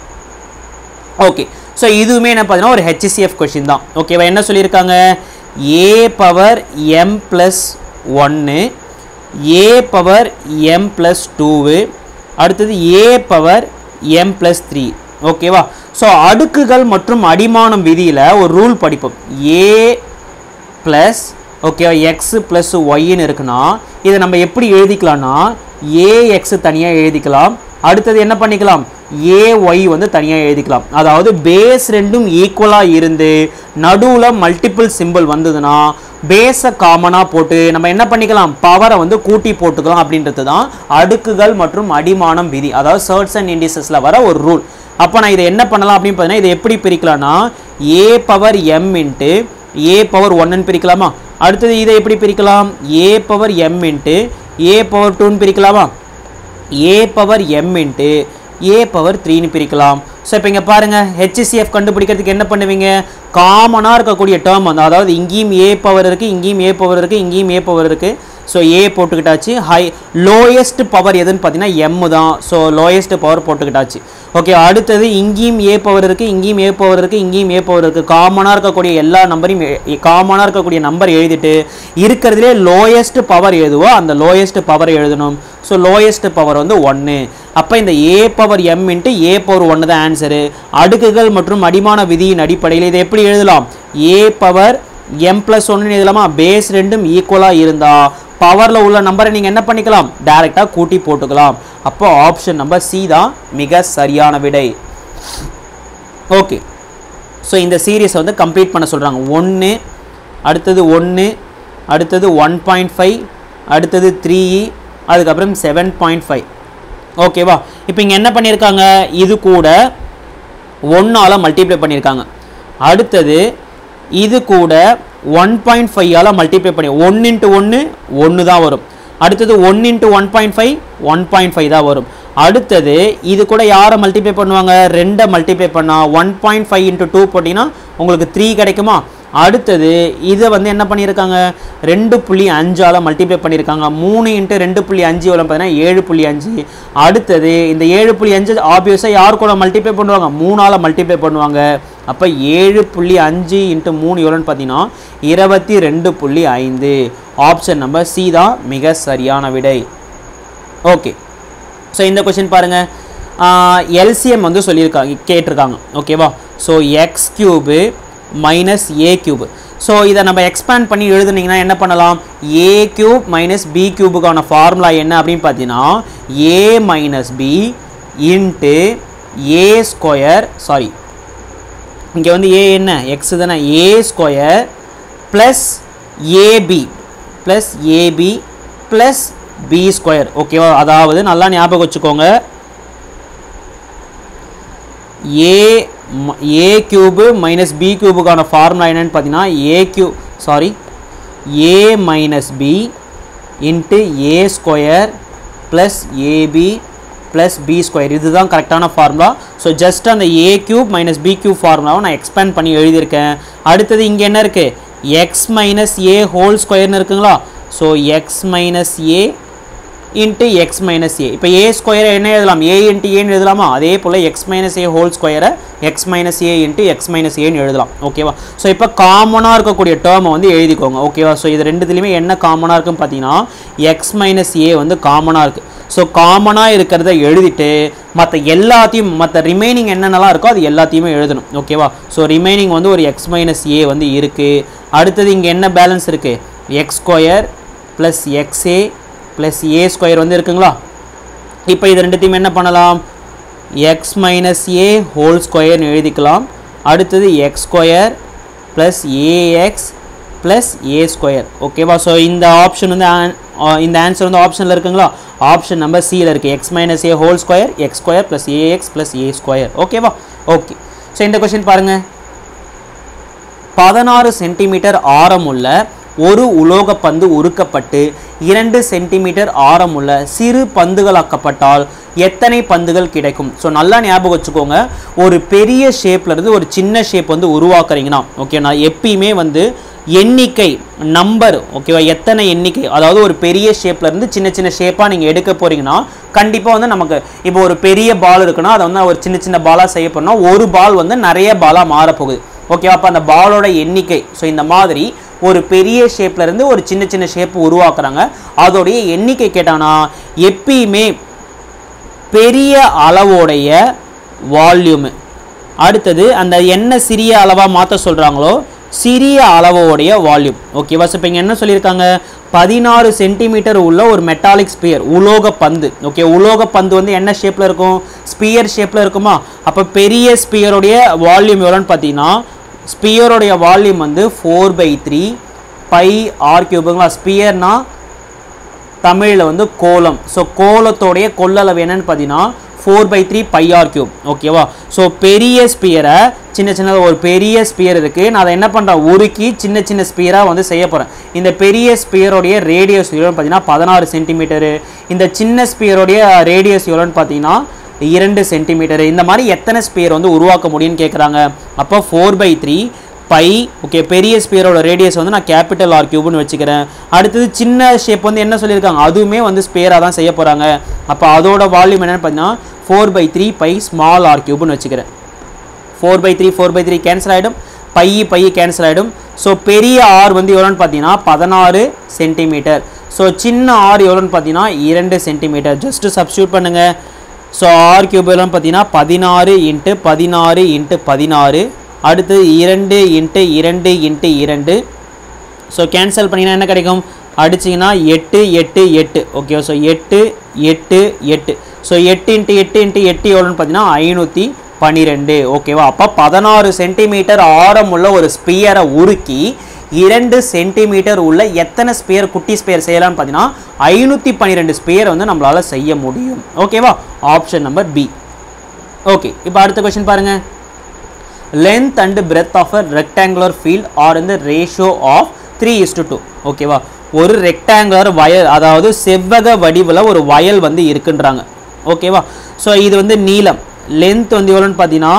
ஓகே, ஸோ இதுவுமே என்ன பார்த்தீங்கன்னா ஒரு ஹெச்சிசிஎஃப் கொஷின் தான். ஓகேவா, என்ன சொல்லியிருக்காங்க, ஏ பவர் எம் ப்ளஸ் ஒன்று, A power M plus two, அடுத்தது A power M plus three. ஓகேவா, ஸோ அடுக்குகள் மற்றும் அடிமானம் விதியில் ஒரு ரூல் படிப்போம். ஏ ப்ளஸ் ஓகேவா எக்ஸ் ப்ளஸ் ஒய்ன்னு இருக்குன்னா இதை நம்ம எப்படி எழுதிக்கலாம்னா ஏஎக்ஸ் தனியாக எழுதிக்கலாம். அடுத்தது என்ன பண்ணிக்கலாம், ஏஒய் வந்து தனியாக எழுதிக்கலாம். அதாவது பேஸ் ரெண்டும் ஈக்குவலாக இருந்து நடுவில் மல்டிபிள் சிம்பிள் வந்ததுன்னா பேஸை காமனாக போட்டு நம்ம என்ன பண்ணிக்கலாம், பவரை வந்து கூட்டி போட்டுக்கலாம். அப்படின்றது தான் அடுக்குகள் மற்றும் அடிமானம் விதி, அதாவது சர்ட்ஸ் அண்ட் இண்டிசஸில் வர ஒரு ரூல். அப்போ நான் இதை என்ன பண்ணலாம் அப்படின்னு பார்த்தீங்கன்னா இதை எப்படி பிரிக்கலாம்னா A power M into A power ஒன்னு பிரிக்கலாமா. அடுத்தது இதை எப்படி பிரிக்கலாம், A power M into A power டூன்னு பிரிக்கலாமா, A power M into A power த்ரீன்னு பிரிக்கலாம். ஸோ இப்போ இங்கே பாருங்கள், ஹெச்சிசிஎஃப் கண்டுபிடிக்கிறதுக்கு என்ன பண்ணுவீங்க, காமனாக இருக்கக்கூடிய டேர்ம் வந்து அதாவது இங்கேயும் ஏ பவர் இருக்குது, இங்கேயும் ஏ பவர் இருக்குது, இங்கேயும் ஏ பவர் இருக்குது. ஸோ ஏ போட்டுக்கிட்டாச்சு. ஹை லோயஸ்ட் பவர் எதுன்னு பார்த்தீங்கன்னா எம் தான். ஸோ லோயஸ்ட் பவர் போட்டுக்கிட்டாச்சு. ஓகே, அடுத்தது இங்கேயும் ஏ பவர் இருக்குது, இங்கேயும் ஏ பவர் இருக்குது, இங்கேயும் ஏ பவர் இருக்குது. காமனாக இருக்கக்கூடிய எல்லா நம்பரையும் காமனாக இருக்கக்கூடிய நம்பர் எழுதிட்டு இருக்கிறதுலே லோயஸ்ட் பவர் எதுவோ அந்த லோயஸ்ட் பவர் எழுதணும். ஸோ லோயஸ்ட் பவர் வந்து ஒன்று. அப்போ இந்த A power M into A power ஒன்று தான் ஆன்சரு. அடுக்குகள் மற்றும் அடிமான விதியின் அடிப்படையில் இதை எப்படி எழுதலாம், ஏ பவர் எம் ப்ளஸ் ஒன்று எழுதலாமா. பேஸ் ரெண்டும் ஈக்குவலாக இருந்தால் பவரில் உள்ள நம்பரை நீங்கள் என்ன பண்ணிக்கலாம், டைரெக்டாக கூட்டி போட்டுக்கலாம். அப்போ ஆப்ஷன் நம்பர் சி தான் மிக சரியான விடை. ஓகே, ஸோ இந்த சீரீஸை வந்து கம்ப்ளீட் பண்ண சொல்கிறாங்க. ஒன்று, அடுத்தது ஒன்று, அடுத்தது ஒன் பாயிண்ட் ஃபைவ், அடுத்தது த்ரீ, அதுக்கப்புறம் செவன் பாயிண்ட் ஃபைவ். ஓகேவா, இப்போ இங்கே என்ன பண்ணியிருக்காங்க, இது கூட ஒன்றால் மல்டிப்ளை பண்ணியிருக்காங்க. அடுத்தது இது கூட one point five all multiply பண்ணி ஒன்று இன்ட்டு ஒன்று ஒன்று தான் வரும். அடுத்தது ஒன்று இன்ட்டு one point five one point five தான் வரும். அடுத்தது இது கூட யாரை மல்டிப்ளை பண்ணுவாங்க, ரெண்டை மல்டிப்ளை பண்ணால் one point five into two போட்டிங்கன்னா உங்களுக்கு த்ரீ கிடைக்குமா. அடுத்தது இதை வந்து என்ன பண்ணியிருக்காங்க, ரெண்டு புள்ளி அஞ்சால் மல்டிப்ளை பண்ணியிருக்காங்க. மூணு இன்ட்டு ரெண்டு புள்ளி அஞ்சு எவ்வளோ பார்த்தீங்கன்னா ஏழு புள்ளி அஞ்சு. அடுத்தது இந்த ஏழு புள்ளி அஞ்சு ஆப்வியஸாக யார் கூட மல்டிப்ளை பண்ணுவாங்க, மூணால் மல்டிப்ளை பண்ணுவாங்க. அப்போ ஏழு புள்ளி அஞ்சு இன்ட்டு மூணு எவ்வளோன்னு பார்த்தீங்கன்னா இருபத்தி ரெண்டு புள்ளி ஐந்து. ஆப்ஷன் நம்பர் சி தான் மிக சரியான விடை. ஓகே, ஸோ இந்த கொஷின் பாருங்கள், எல்சிஎம் வந்து சொல்லியிருக்காங்க கேட்டிருக்காங்க. ஓகேவா? So X cube minus A cube. So இதை நம்ம எக்ஸ்பேண்ட் பண்ணி எழுதுனீங்கன்னா என்ன பண்ணலாம்? ஏ கியூப் மைனஸ் பி கியூபுக்கான ஃபார்முலா என்ன அப்படின்னு பார்த்தீங்கன்னா A minus B into A square, sorry இங்கே வந்து ஏ என்ன எக்ஸ் தானே, A square plus AB plus AB plus B square. ஓகேவா? அதாவது நல்லா ஞாபகம் வச்சுக்கோங்க, A A cube minus B கியூபுக்கான ஃபார்முலா என்னன்னு பார்த்தீங்கன்னா ஏ கியூ sorry A minus B into A square plus AB plus B square. இதுதான் கரெக்டான ஃபார்முலா. ஸோ ஜஸ்ட் அந்த A cube minus B cube ஃபார்முலாவை நான் எக்ஸ்பேண்ட் பண்ணி எழுதியிருக்கேன். அடுத்தது இங்கே என்ன இருக்குது? எக்ஸ் மைனஸ் ஏ ஹோல் ஸ்கொயர்னு இருக்குங்களா? So X minus A into X minus A. இப்போ ஏ ஸ்கொயரை என்ன எழுதலாம்? ஏ இன்ட்டு ஏன்னு எழுதலாமா? அதே போல் எக்ஸ் மைனஸ் ஏ ஹோல் ஸ்கொயரை X minus A into X minus ஏன்னு எழுதலாம். ஓகேவா? ஸோ இப்போ காமனாக இருக்கக்கூடிய டேர்மை வந்து எழுதிக்கோங்க. ஓகேவா? ஸோ இது ரெண்டுத்துலேயுமே என்ன காமனாக இருக்குன்னு பார்த்தீங்கன்னா எக்ஸ் மைனஸ் ஏ வந்து காமனாக இருக்குது. ஸோ காமனாக இருக்கிறத எழுதிட்டு மற்ற எல்லாத்தையும் மற்ற ரிமைனிங் என்னென்னலாம் இருக்கோ அது எல்லாத்தையுமே எழுதணும். ஓகேவா? ஸோ ரிமைனிங் வந்து ஒரு எக்ஸ் மைனஸ் ஏ வந்து இருக்குது. அடுத்தது இங்கே என்ன பேலன்ஸ் இருக்குது? X square plus XA plus ஏ ஸ்கொயர் வந்து இருக்குங்களா? இப்போ இது ரெண்டுத்தையும் என்ன பண்ணலாம்? எக்ஸ் மைனஸ் ஏ ஹோல் ஸ்கொயர்னு எழுதிக்கலாம். அடுத்தது x square plus a x plus ஏ ஸ்கொயர். ஓகேவா? ஸோ இந்த ஆப்ஷன் வந்து இந்த ஆன்சர் வந்து ஆப்ஷனில் இருக்குங்களா? ஆப்ஷன் நம்பர் சியில் இருக்குது. எக்ஸ் மைனஸ் ஏ whole square x square plus a x plus ஏ ஸ்கொயர். ஓகேவா? ஓகே, ஸோ இந்த கொஸ்டின் பாருங்கள், பதினாறு சென்டிமீட்டர் ஆரமுள்ள ஒரு உலோக பந்து உருக்கப்பட்டு இரண்டு சென்டிமீட்டர் ஆரமுள்ள சிறு பந்துகளாக்கப்பட்டால் எத்தனை பந்துகள் கிடைக்கும்? ஸோ நல்லா ஞாபகம் வச்சுக்கோங்க, ஒரு பெரிய ஷேப்லேருந்து ஒரு சின்ன ஷேப் வந்து உருவாக்குறீங்கன்னா ஓகேண்ணா, எப்பயுமே வந்து எண்ணிக்கை நம்பர் ஓகேவா, எத்தனை எண்ணிக்கை, அதாவது ஒரு பெரிய ஷேப்லேருந்து சின்ன சின்ன ஷேப்பாக நீங்கள் எடுக்க போகிறீங்கன்னா கண்டிப்பாக வந்து நமக்கு இப்போ ஒரு பெரிய பால் இருக்குன்னா அதை வந்து ஒரு சின்ன சின்ன பாலாக செய்ய போனால் ஒரு பால் வந்து நிறைய பாலாக மாறப்போகுது. ஓகேவா? அப்போ அந்த பாலோட எண்ணிக்கை, ஸோ இந்த மாதிரி ஒரு பெரிய ஷேப்ல இருந்து ஒரு சின்ன சின்ன ஷேப் உருவாக்குறாங்க, அதோடைய எண்ணிக்கை கேட்டானா எப்பயுமே பெரிய அளவோடைய வால்யூம், அடுத்தது அந்த என்ன சிறிய அளவா மாற்ற சொல்றாங்களோ சிறிய அளவோடைய வால்யூம். ஓகேவா? ஸோ இப்போ இங்கே என்ன சொல்லியிருக்காங்க? பதினாறு சென்டிமீட்டர் உள்ள ஒரு மெட்டாலிக் ஸ்பியர் உலோக பந்து. ஓகே, உலோக பந்து வந்து என்ன ஷேப்ல இருக்கும்? ஸ்பியர் ஷேப்ல இருக்குமா? அப்போ பெரிய ஸ்பியருடைய வால்யூம் எவ்வளோன்னு பார்த்தீங்கன்னா ஸ்பியருடைய வால்யூம் வந்து four by three pi r கியூபுங்களா? ஸ்பியர்னா தமிழில் வந்து கோலம். ஸோ கோலத்தோடைய கொள்ளளவு என்னன்னு பார்த்தீங்கன்னா four by three pi r cube. ஓகேவா? ஸோ பெரிய ஸ்பியரை சின்ன சின்ன ஒரு பெரிய ஸ்பியர் இருக்குது, நான் அதை என்ன பண்ணுறேன்? உருக்கி சின்ன சின்ன ஸ்பியராக வந்து செய்ய போகிறேன். இந்த பெரிய ஸ்பியருடைய ரேடியஸ் எவ்வளோன்னு பார்த்தீங்கன்னா பதினாறு சென்டிமீட்டரு, இந்த சின்ன ஸ்பியருடைய ரேடியஸ் எவ்வளோன்னு பார்த்தீங்கன்னா இரண்டு சென்டிமீட்டரு. இந்த மாதிரி எத்தனை ஸ்பியர் வந்து உருவாக்க முடியும்னு கேட்குறாங்க. அப்போ four by three pi okay, பெரிய ஸ்பியரோட ரேடியஸ் வந்து நான் கேபிட்டல் ஆர் கியூப்னு வச்சுக்கிறேன். அடுத்தது சின்ன ஷேப் வந்து என்ன சொல்லியிருக்காங்க? அதுவுமே வந்து ஸ்பியராக தான் செய்ய போகிறாங்க. அப்போ அதோட வால்யூம் என்னென்னு பார்த்தீங்கன்னா four by three pi small r கியூப்னு வச்சுக்கிறேன். Four by three four by three cancel ஆகிடும், பை பை கேன்சல் ஆகிடும். ஸோ பெரிய ஆர் வந்து எவ்வளோன்னு பார்த்தீங்கன்னா பதினாறு சென்டிமீட்டர். ஸோ சின்ன ஆர் எவ்வளோன்னு பார்த்தீங்கன்னா இரண்டு சென்டிமீட்டர். ஜஸ்ட்டு சப்ஸ்டியூட் பண்ணுங்கள். ஸோ ஆர் கியூப் எவ்வளோன்னு பார்த்தீங்கன்னா பதினாறு இன்ட்டு பதினாறு இன்ட்டு பதினாறு, அடுத்தது இரண்டு இன்ட்டு இரண்டு இன்ட்டு இரண்டு. ஸோ கேன்சல் பண்ணிங்கன்னா என்ன கிடைக்கும்? அடிச்சிங்கன்னா எட்டு எட்டு எட்டு. ஓகே, ஸோ எட்டு எட்டு எட்டு. ஸோ எட்டு இன்ட்டு எட்டு இன்ட்டு எட்டு எவ்வளோன்னு பார்த்தீங்கன்னா ஐநூற்றி பன்னிரெண்டு. ஓகேவா? அப்போ பதினாறு சென்டிமீட்டர் ஆரம் உள்ள ஒரு ஸ்பியரை உருக்கி இரண்டு சென்டிமீட்டர் உள்ள எத்தனை ஸ்பியர் குட்டி ஸ்பியர் செய்யலாம்னு பார்த்தீங்கன்னா ஐநூற்றி பன்னிரெண்டு ஸ்பியர் வந்து நம்மளால் செய்ய முடியும். ஓகேவா? Option number B. ஓகே, இப்போ அடுத்த கொஸ்டின் பாருங்கள். length and breadth of a rectangular field are in the ratio of three is to two. ஓகேவா? ஒரு ரெக்டாங்குலர் வயல், அதாவது செவ்வக வடிவில் ஒரு வயல் வந்து இருக்குன்றாங்க. ஓகேவா? ஸோ இது வந்து நீளம், லென்த் வந்து எவ்வளோன்னு பார்த்தீங்கன்னா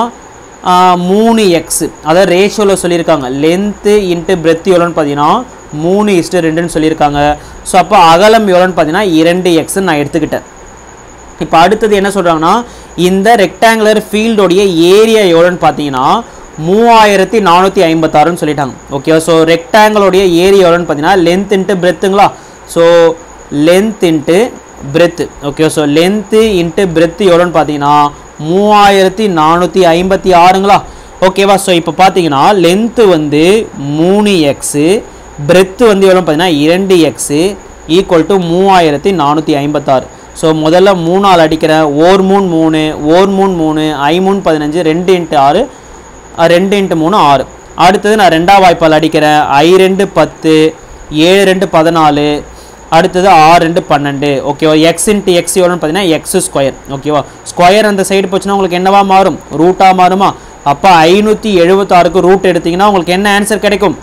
மூணு எக்ஸ், அதாவது ரேஷியோவில் சொல்லியிருக்காங்க. லென்த்து இன்ட்டு பிரெத் எவ்வளோன்னு பார்த்தீங்கன்னா மூணு இஸ்ட்டு ரெண்டுன்னு சொல்லியிருக்காங்க. ஸோ அப்போ அகலம் எவ்வளோன்னு பார்த்தீங்கன்னா இரண்டு எக்ஸ்ன்னு நான் எடுத்துக்கிட்டேன். இப்போ அடுத்தது என்ன சொல்கிறாங்கன்னா இந்த ரெக்டாங்குலர் ஃபீல்டோடைய ஏரியா எவ்வளோன்னு பார்த்தீங்கன்னா மூவாயிரத்தி நானூற்றி ஐம்பத்தாறுன்னு சொல்லிட்டாங்க. ஓகே, ஸோ ரெக்டாங்கிளோடைய ஏரியா எவ்வளோன்னு பார்த்தீங்கன்னா லென்த் இன்ட்டு பிரெத்துங்களா? So length into breadth. Okay, so length into breadth எவ்வளோன்னு பார்த்தீங்கன்னா மூவாயிரத்தி நானூற்றி ஐம்பத்தி ஆறுங்களா. ஓகேவா. ஸோ இப்போ பார்த்தீங்கன்னா லென்த்து வந்து மூணு எக்ஸு, பிரெத்து வந்து எவ்வளோன்னு பார்த்தீங்கன்னா இரண்டு எக்ஸு ஈக்குவல் டு மூவாயிரத்தி நானூற்றி ஐம்பத்தாறு. ஸோ முதல்ல மூணால் அடிக்கிறேன். ஓர் மூணு மூணு, ஓர் மூணு மூணு, ஐ மூணு பதினஞ்சு, ரெண்டு இன்ட்டு ஆறு, ரெண்டு இன்ட்டு மூணு ஆறு. அடுத்தது நான் ரெண்டாம் வாய்ப்பால் அடிக்கிறேன். ஐ ரெண்டு பத்து, ஏழு ரெண்டு பதினாலு, அடுத்தது ஆறு ரெண்டு பன்னெண்டு. ஓகேவா. எக்ஸ் இன்ட்டு எக்ஸ் எவ்வளோன்னு பார்த்தீங்கன்னா எக்ஸ் ஸ்கொயர். ஓகேவா. ஸ்கொயர் அந்த சைடு போச்சுன்னா உங்களுக்கு என்னவா மாறும்? ரூட்டாக மாறுமா. அப்போ ஐநூற்றி எழுபத்தாறுக்கு ரூட் எடுத்திங்கன்னா உங்களுக்கு என்ன ஆன்சர் கிடைக்கும்?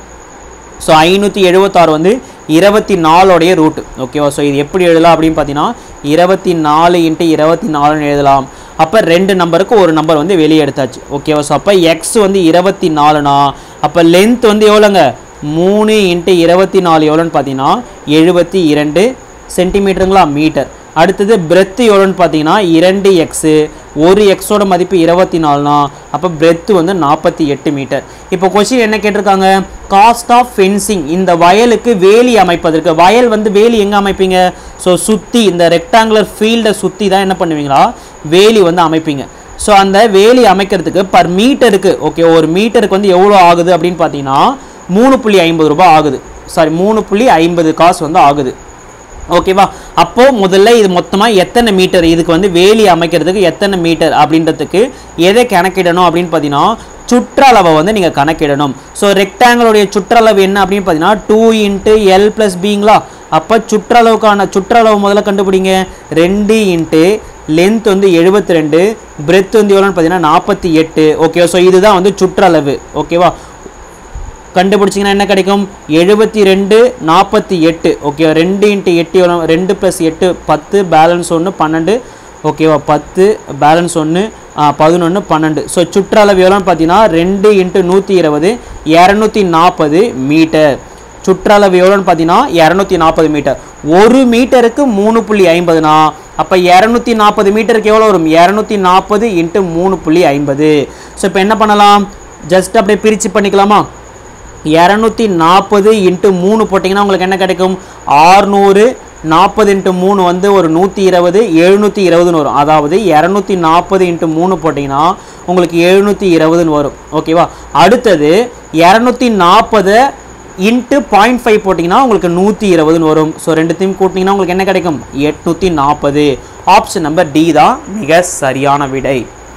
ஸோ ஐநூற்றி எழுபத்தாறு வந்து இருபத்தி நாலோடைய ரூட்டு. ஓகேவா. ஸோ இது எப்படி எழுதலாம் அப்படின்னு பார்த்தீங்கன்னா இருபத்தி நாலு இன்ட்டு இருபத்தி நாலுன்னு எழுதலாம். அப்போ ரெண்டு நம்பருக்கு ஒரு நம்பர் வந்து வெளியே எடுத்தாச்சு. ஓகேவா. ஸோ அப்போ எக்ஸ் வந்து இருபத்தி நாலுனா அப்போ லென்த் வந்து எவ்வளோங்க? மூணு இன்ட்டு இருபத்தி நாலு எவ்வளோன்னு பார்த்தீங்கன்னா எழுபத்தி இரண்டு சென்டிமீட்டருங்களா, மீட்டர். அடுத்தது பிரெத்து எவ்வளோன்னு பார்த்தீங்கன்னா இரண்டு எக்ஸு, ஒரு எக்ஸோட மதிப்பு இருபத்தி நாலுனா அப்போ பிரெத்து வந்து நாற்பத்தி எட்டு மீட்டர். இப்போ கொஸ்டின் என்ன கேட்டிருக்காங்க? காஸ்ட் ஆஃப் ஃபென்சிங், இந்த வயலுக்கு வேலி அமைப்பதற்கு. வயல் வந்து வேலி எங்கே அமைப்பீங்க? ஸோ சுற்றி இந்த ரெக்டாங்குலர் ஃபீல்டை சுற்றி தான் என்ன பண்ணுவீங்களா வேலி வந்து அமைப்பீங்க. ஸோ அந்த வேலி அமைக்கிறதுக்கு பர் மீட்டருக்கு, ஓகே, ஒரு மீட்டருக்கு வந்து எவ்வளோ ஆகுது அப்படின்னு பார்த்தீங்கன்னா மூணு புள்ளி ஐம்பது ரூபாய் ஆகுது. சாரி மூணு புள்ளி ஐம்பது காசு வந்து ஆகுது. ஓகேவா. அப்போது முதல்ல இது மொத்தமாக எத்தனை மீட்டர், இதுக்கு வந்து வேலி அமைக்கிறதுக்கு எத்தனை மீட்டர் அப்படின்றதுக்கு எதை கணக்கிடணும் அப்படின்னு பார்த்தீங்கன்னா சுற்றளவை வந்து நீங்கள் கணக்கிடணும். ஸோ ரெக்டாங்கிளுடைய சுற்றளவு என்ன அப்படின்னு பார்த்தீங்கன்னா டூ இன்ட்டு எல் ப்ளஸ் பிங்களா. அப்போ சுற்றளவுக்கான சுற்றளவு முதல்ல கண்டுபிடிங்க. ரெண்டு இன்ட்டு லென்த் வந்து எழுபத்தி ரெண்டு, பிரெத் வந்து எவ்வளோன்னு பார்த்தீங்கன்னா நாற்பத்தி எட்டு. ஓகே, ஸோ இதுதான் வந்து சுற்றளவு. ஓகேவா. கண்டுபிடிச்சிங்கன்னா என்ன கிடைக்கும்? எழுபத்தி ரெண்டு நாற்பத்தி எட்டு. ஓகேவா. ரெண்டு இன்ட்டு எட்டு எவ்வளோ? ரெண்டு ப்ளஸ் எட்டு பத்து, பேலன்ஸ் ஒன்று பன்னெண்டு. ஓகேவா. பத்து பேலன்ஸ் ஒன்று பதினொன்று பன்னெண்டு. ஸோ சுற்றளவு எவ்வளோன்னு பார்த்தீங்கன்னா ரெண்டு இன்ட்டு நூற்றி இருபது, இரநூத்தி நாற்பது மீட்டர். சுற்றளவு எவ்வளோன்னு பார்த்தீங்கன்னா இரநூத்தி நாற்பது மீட்டர். ஒரு மீட்டருக்கு மூணு புள்ளி ஐம்பதுனா அப்போ இரநூத்தி நாற்பது மீட்டருக்கு எவ்வளோ வரும்? இரநூத்தி நாற்பது இன்ட்டு மூணு புள்ளி ஐம்பது. ஸோ இப்போ என்ன பண்ணலாம்? ஜஸ்ட் அப்படியே பிரித்து பண்ணிக்கலாமா? இரநூத்தி நாற்பது இன்ட்டு மூணு போட்டிங்கன்னா உங்களுக்கு என்ன கிடைக்கும்? ஆறுநூறு. நாற்பது இன்ட்டு மூணு வந்து ஒரு நூற்றி இருபது, எழுநூற்றி இருபதுன்னு வரும். அதாவது இரநூத்தி நாற்பது இன்ட்டு மூணு போட்டிங்கன்னா உங்களுக்கு எழுநூற்றி இருபதுன்னு வரும். ஓகேவா. அடுத்தது இரநூத்தி நாற்பது இன்ட்டு பாயிண்ட் ஃபைவ் போட்டிங்கன்னா உங்களுக்கு நூற்றி இருபதுன்னு வரும். ஸோ ரெண்டுத்தையும் கூட்டிங்கன்னா உங்களுக்கு என்ன கிடைக்கும்? எட்நூற்றி நாற்பது. ஆப்ஷன் நம்பர் டி தான் மிக சரியான விடை.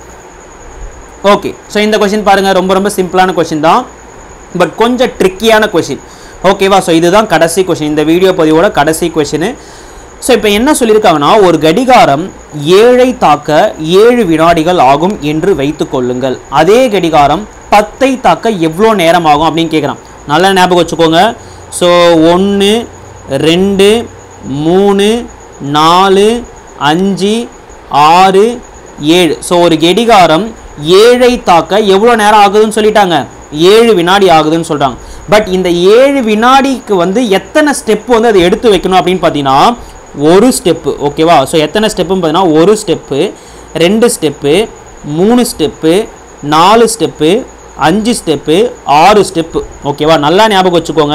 ஓகே, ஸோ இந்த கொஸ்டின் பாருங்கள், ரொம்ப ரொம்ப சிம்பிளான கொஸ்டின் தான், பட் கொஞ்சம் ட்ரிக்கியான கொஸ்டின். ஓகேவா. ஸோ இதுதான் கடைசி கொஸ்டின், இந்த வீடியோ பதிவோட கடைசி கொஸ்டின். ஸோ இப்போ என்ன சொல்லியிருக்காங்கன்னா ஒரு கடிகாரம் ஏழை தாக்க ஏழு வினாடிகள் ஆகும் என்று வைத்து கொள்ளுங்கள். அதே கடிகாரம் பத்தை தாக்க எவ்வளோ நேரம் ஆகும் அப்படின்னு கேட்குறான். நல்லா ஞாபகம் வச்சுக்கோங்க. ஸோ ஒன்று ரெண்டு மூணு நாலு அஞ்சு ஆறு ஏழு. ஸோ ஒரு கடிகாரம் ஏழை தாக்க எவ்வளோ நேரம் ஆகுதுன்னு சொல்லிட்டாங்க? ஏழு வினாடி ஆகுதுன்னு சொல்கிறாங்க. பட் இந்த ஏழு வினாடிக்கு வந்து எத்தனை ஸ்டெப்பு வந்து அதை எடுத்து வைக்கணும் அப்படின்னு பார்த்தீங்கன்னா ஒரு ஸ்டெப்பு. ஓகேவா. ஸோ எத்தனை ஸ்டெப்புன்னு பார்த்தீங்கன்னா ஒரு ஸ்டெப்பு, ரெண்டு ஸ்டெப்பு, மூணு ஸ்டெப்பு, நாலு ஸ்டெப்பு, அஞ்சு ஸ்டெப்பு, ஆறு ஸ்டெப்பு. ஓகேவா. நல்லா ஞாபகம் வச்சுக்கோங்க.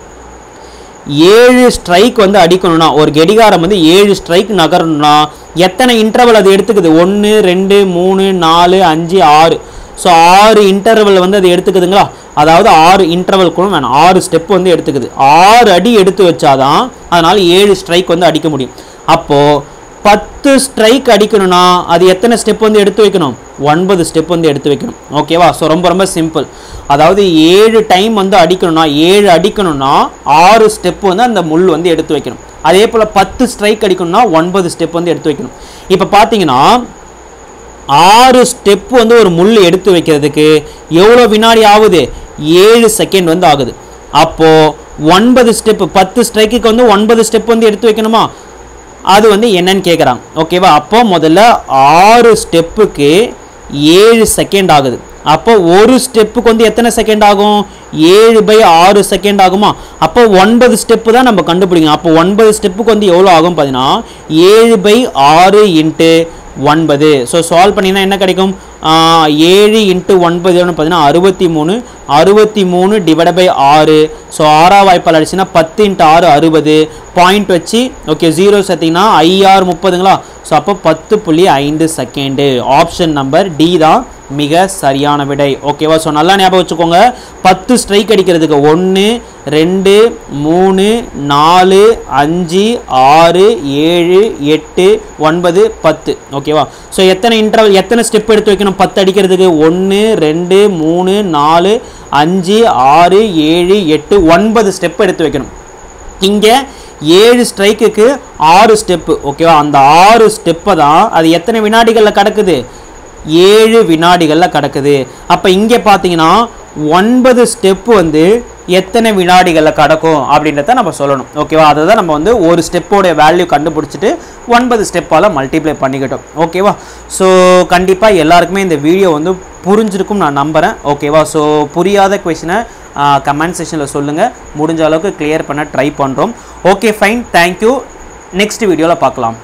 ஏழு ஸ்ட்ரைக் வந்து அடிக்கணும்னா ஒரு கடிகாரம் வந்து ஏழு ஸ்ட்ரைக் நகரணும்னா எத்தனை இன்டர்வல் அது எடுத்துக்குது? ஒன்று ரெண்டு மூணு நாலு அஞ்சு ஆறு. ஸோ ஆறு இன்டர்வல் வந்து அது எடுத்துக்குதுங்களா. அதாவது ஆறு இன்டர்வல் கூட வேணும், ஆறு ஸ்டெப் வந்து எடுத்துக்குது. ஆறு அடி எடுத்து வச்சாதான் அதனால் ஏழு ஸ்ட்ரைக் வந்து அடிக்க முடியும். அப்போது பத்து ஸ்ட்ரைக் அடிக்கணும்னா அது எத்தனை ஸ்டெப் வந்து எடுத்து வைக்கணும்? ஒன்பது ஸ்டெப் வந்து எடுத்து வைக்கணும். ஓகேவா. ஸோ ரொம்ப ரொம்ப சிம்பிள். அதாவது ஏழு டைம் வந்து அடிக்கணும்னா ஏழு அடிக்கணும்னா ஆறு ஸ்டெப் வந்து அந்த முள் வந்து எடுத்து வைக்கணும். அதே போல் பத்து ஸ்ட்ரைக் அடிக்கணும்னா ஒன்பது ஸ்டெப் வந்து எடுத்து வைக்கணும். இப்போ பார்த்தீங்கன்னா ஆறு ஸ்டெப் வந்து ஒரு முள் எடுத்து வைக்கிறதுக்கு எவ்வளோ வினாடி ஆகுது? ஏழு செகண்ட் வந்து ஆகுது. அப்போது ஒன்பது ஸ்டெப்பு, பத்து ஸ்ட்ரைக்குக்கு வந்து ஒன்பது ஸ்டெப் வந்து எடுத்து வைக்கணுமா? அது வந்து என்னன்னு கேட்குறாங்க. ஓகேவா. அப்போ முதல்ல ஆறு ஸ்டெப்புக்கு ஏழு செகண்ட் ஆகுது. அப்போ ஒரு ஸ்டெப்புக்கு வந்து எத்தனை செகண்ட் ஆகும்? ஏழு பை ஆறு செகண்ட் ஆகுமா? அப்போ ஒன்பது ஸ்டெப்பு தான் நம்ம கண்டுபிடிக்கணும். அப்போ ஒன்பது ஸ்டெப்புக்கு வந்து எவ்வளோ ஆகும் பார்த்தீங்கன்னா ஏழு பை ஆறு இன்ட்டு ஒன்பது. ஸோ சால்வ் பண்ணிங்கன்னா என்ன கிடைக்கும்? ஏழு இன்ட்டு ஒன்பது எவ்வளோன்னு பார்த்தீங்கன்னா அறுபத்தி மூணு அறுபத்தி மூணு டிவைட் பை ஆறு. ஸோ ஆறாம் வாய்ப்பால் அடிச்சுன்னா பத்து இன்ட்டு ஆறு அறுபது பாயிண்ட் வச்சு ஓகே ஜீரோ சேர்த்திங்கன்னா ஐஆறு முப்பதுங்களா. ஸோ அப்போ பத்து புள்ளி ஐந்து செகண்டு. ஆப்ஷன் நம்பர் டி தான் மிக சரியான விடை. ஓகேவா. ஸோ நல்லா ஞாபகம் வச்சுக்கோங்க. பத்து ஸ்ட்ரைக் அடிக்கிறதுக்கு ஒன்று ரெண்டு மூணு நாலு அஞ்சு ஆறு ஏழு எட்டு ஒன்பது பத்து. ஓகேவா. ஸோ எத்தனை இன்டர்வல் எத்தனை ஸ்டெப் எடுத்து வைக்கணும் பத்து அடிக்கிறதுக்கு? ஒன்று ரெண்டு மூணு நாலு அஞ்சு ஆறு ஏழு எட்டு ஒன்பது ஸ்டெப் எடுத்து வைக்கணும். இங்கே ஏழு ஸ்ட்ரைக்குக்கு ஆறு ஸ்டெப்பு. ஓகேவா. அந்த ஆறு ஸ்டெப்பை தான் அது எத்தனை வினாடிகளில் கிடக்குது? ஏழு வினாடிகளில் கிடக்குது. அப்போ இங்கே பார்த்தீங்கன்னா ஒன்பது ஸ்டெப்பு வந்து எத்தனை வினாடிகளில் கிடக்கும் அப்படின்றத நம்ம சொல்லணும். ஓகேவா. அதை தான் நம்ம வந்து ஒரு ஸ்டெப்போடைய வேல்யூ கண்டுபிடிச்சிட்டு ஒன்பது ஸ்டெப்பால் மல்டிப்ளை பண்ணிக்கிட்டோம். ஓகேவா. ஸோ கண்டிப்பாக எல்லாருக்குமே இந்த வீடியோ வந்து புரிஞ்சிருக்கும் நான் நம்புகிறேன். ஓகேவா. ஸோ புரியாத கொஷினை கமெண்ட் செக்ஷனில் சொல்லுங்கள். முடிஞ்ச அளவுக்கு கிளியர் பண்ண ட்ரை பண்ணுறோம். Okay fine. தேங்க்யூ. நெக்ஸ்ட் வீடியோவில் பார்க்கலாம்.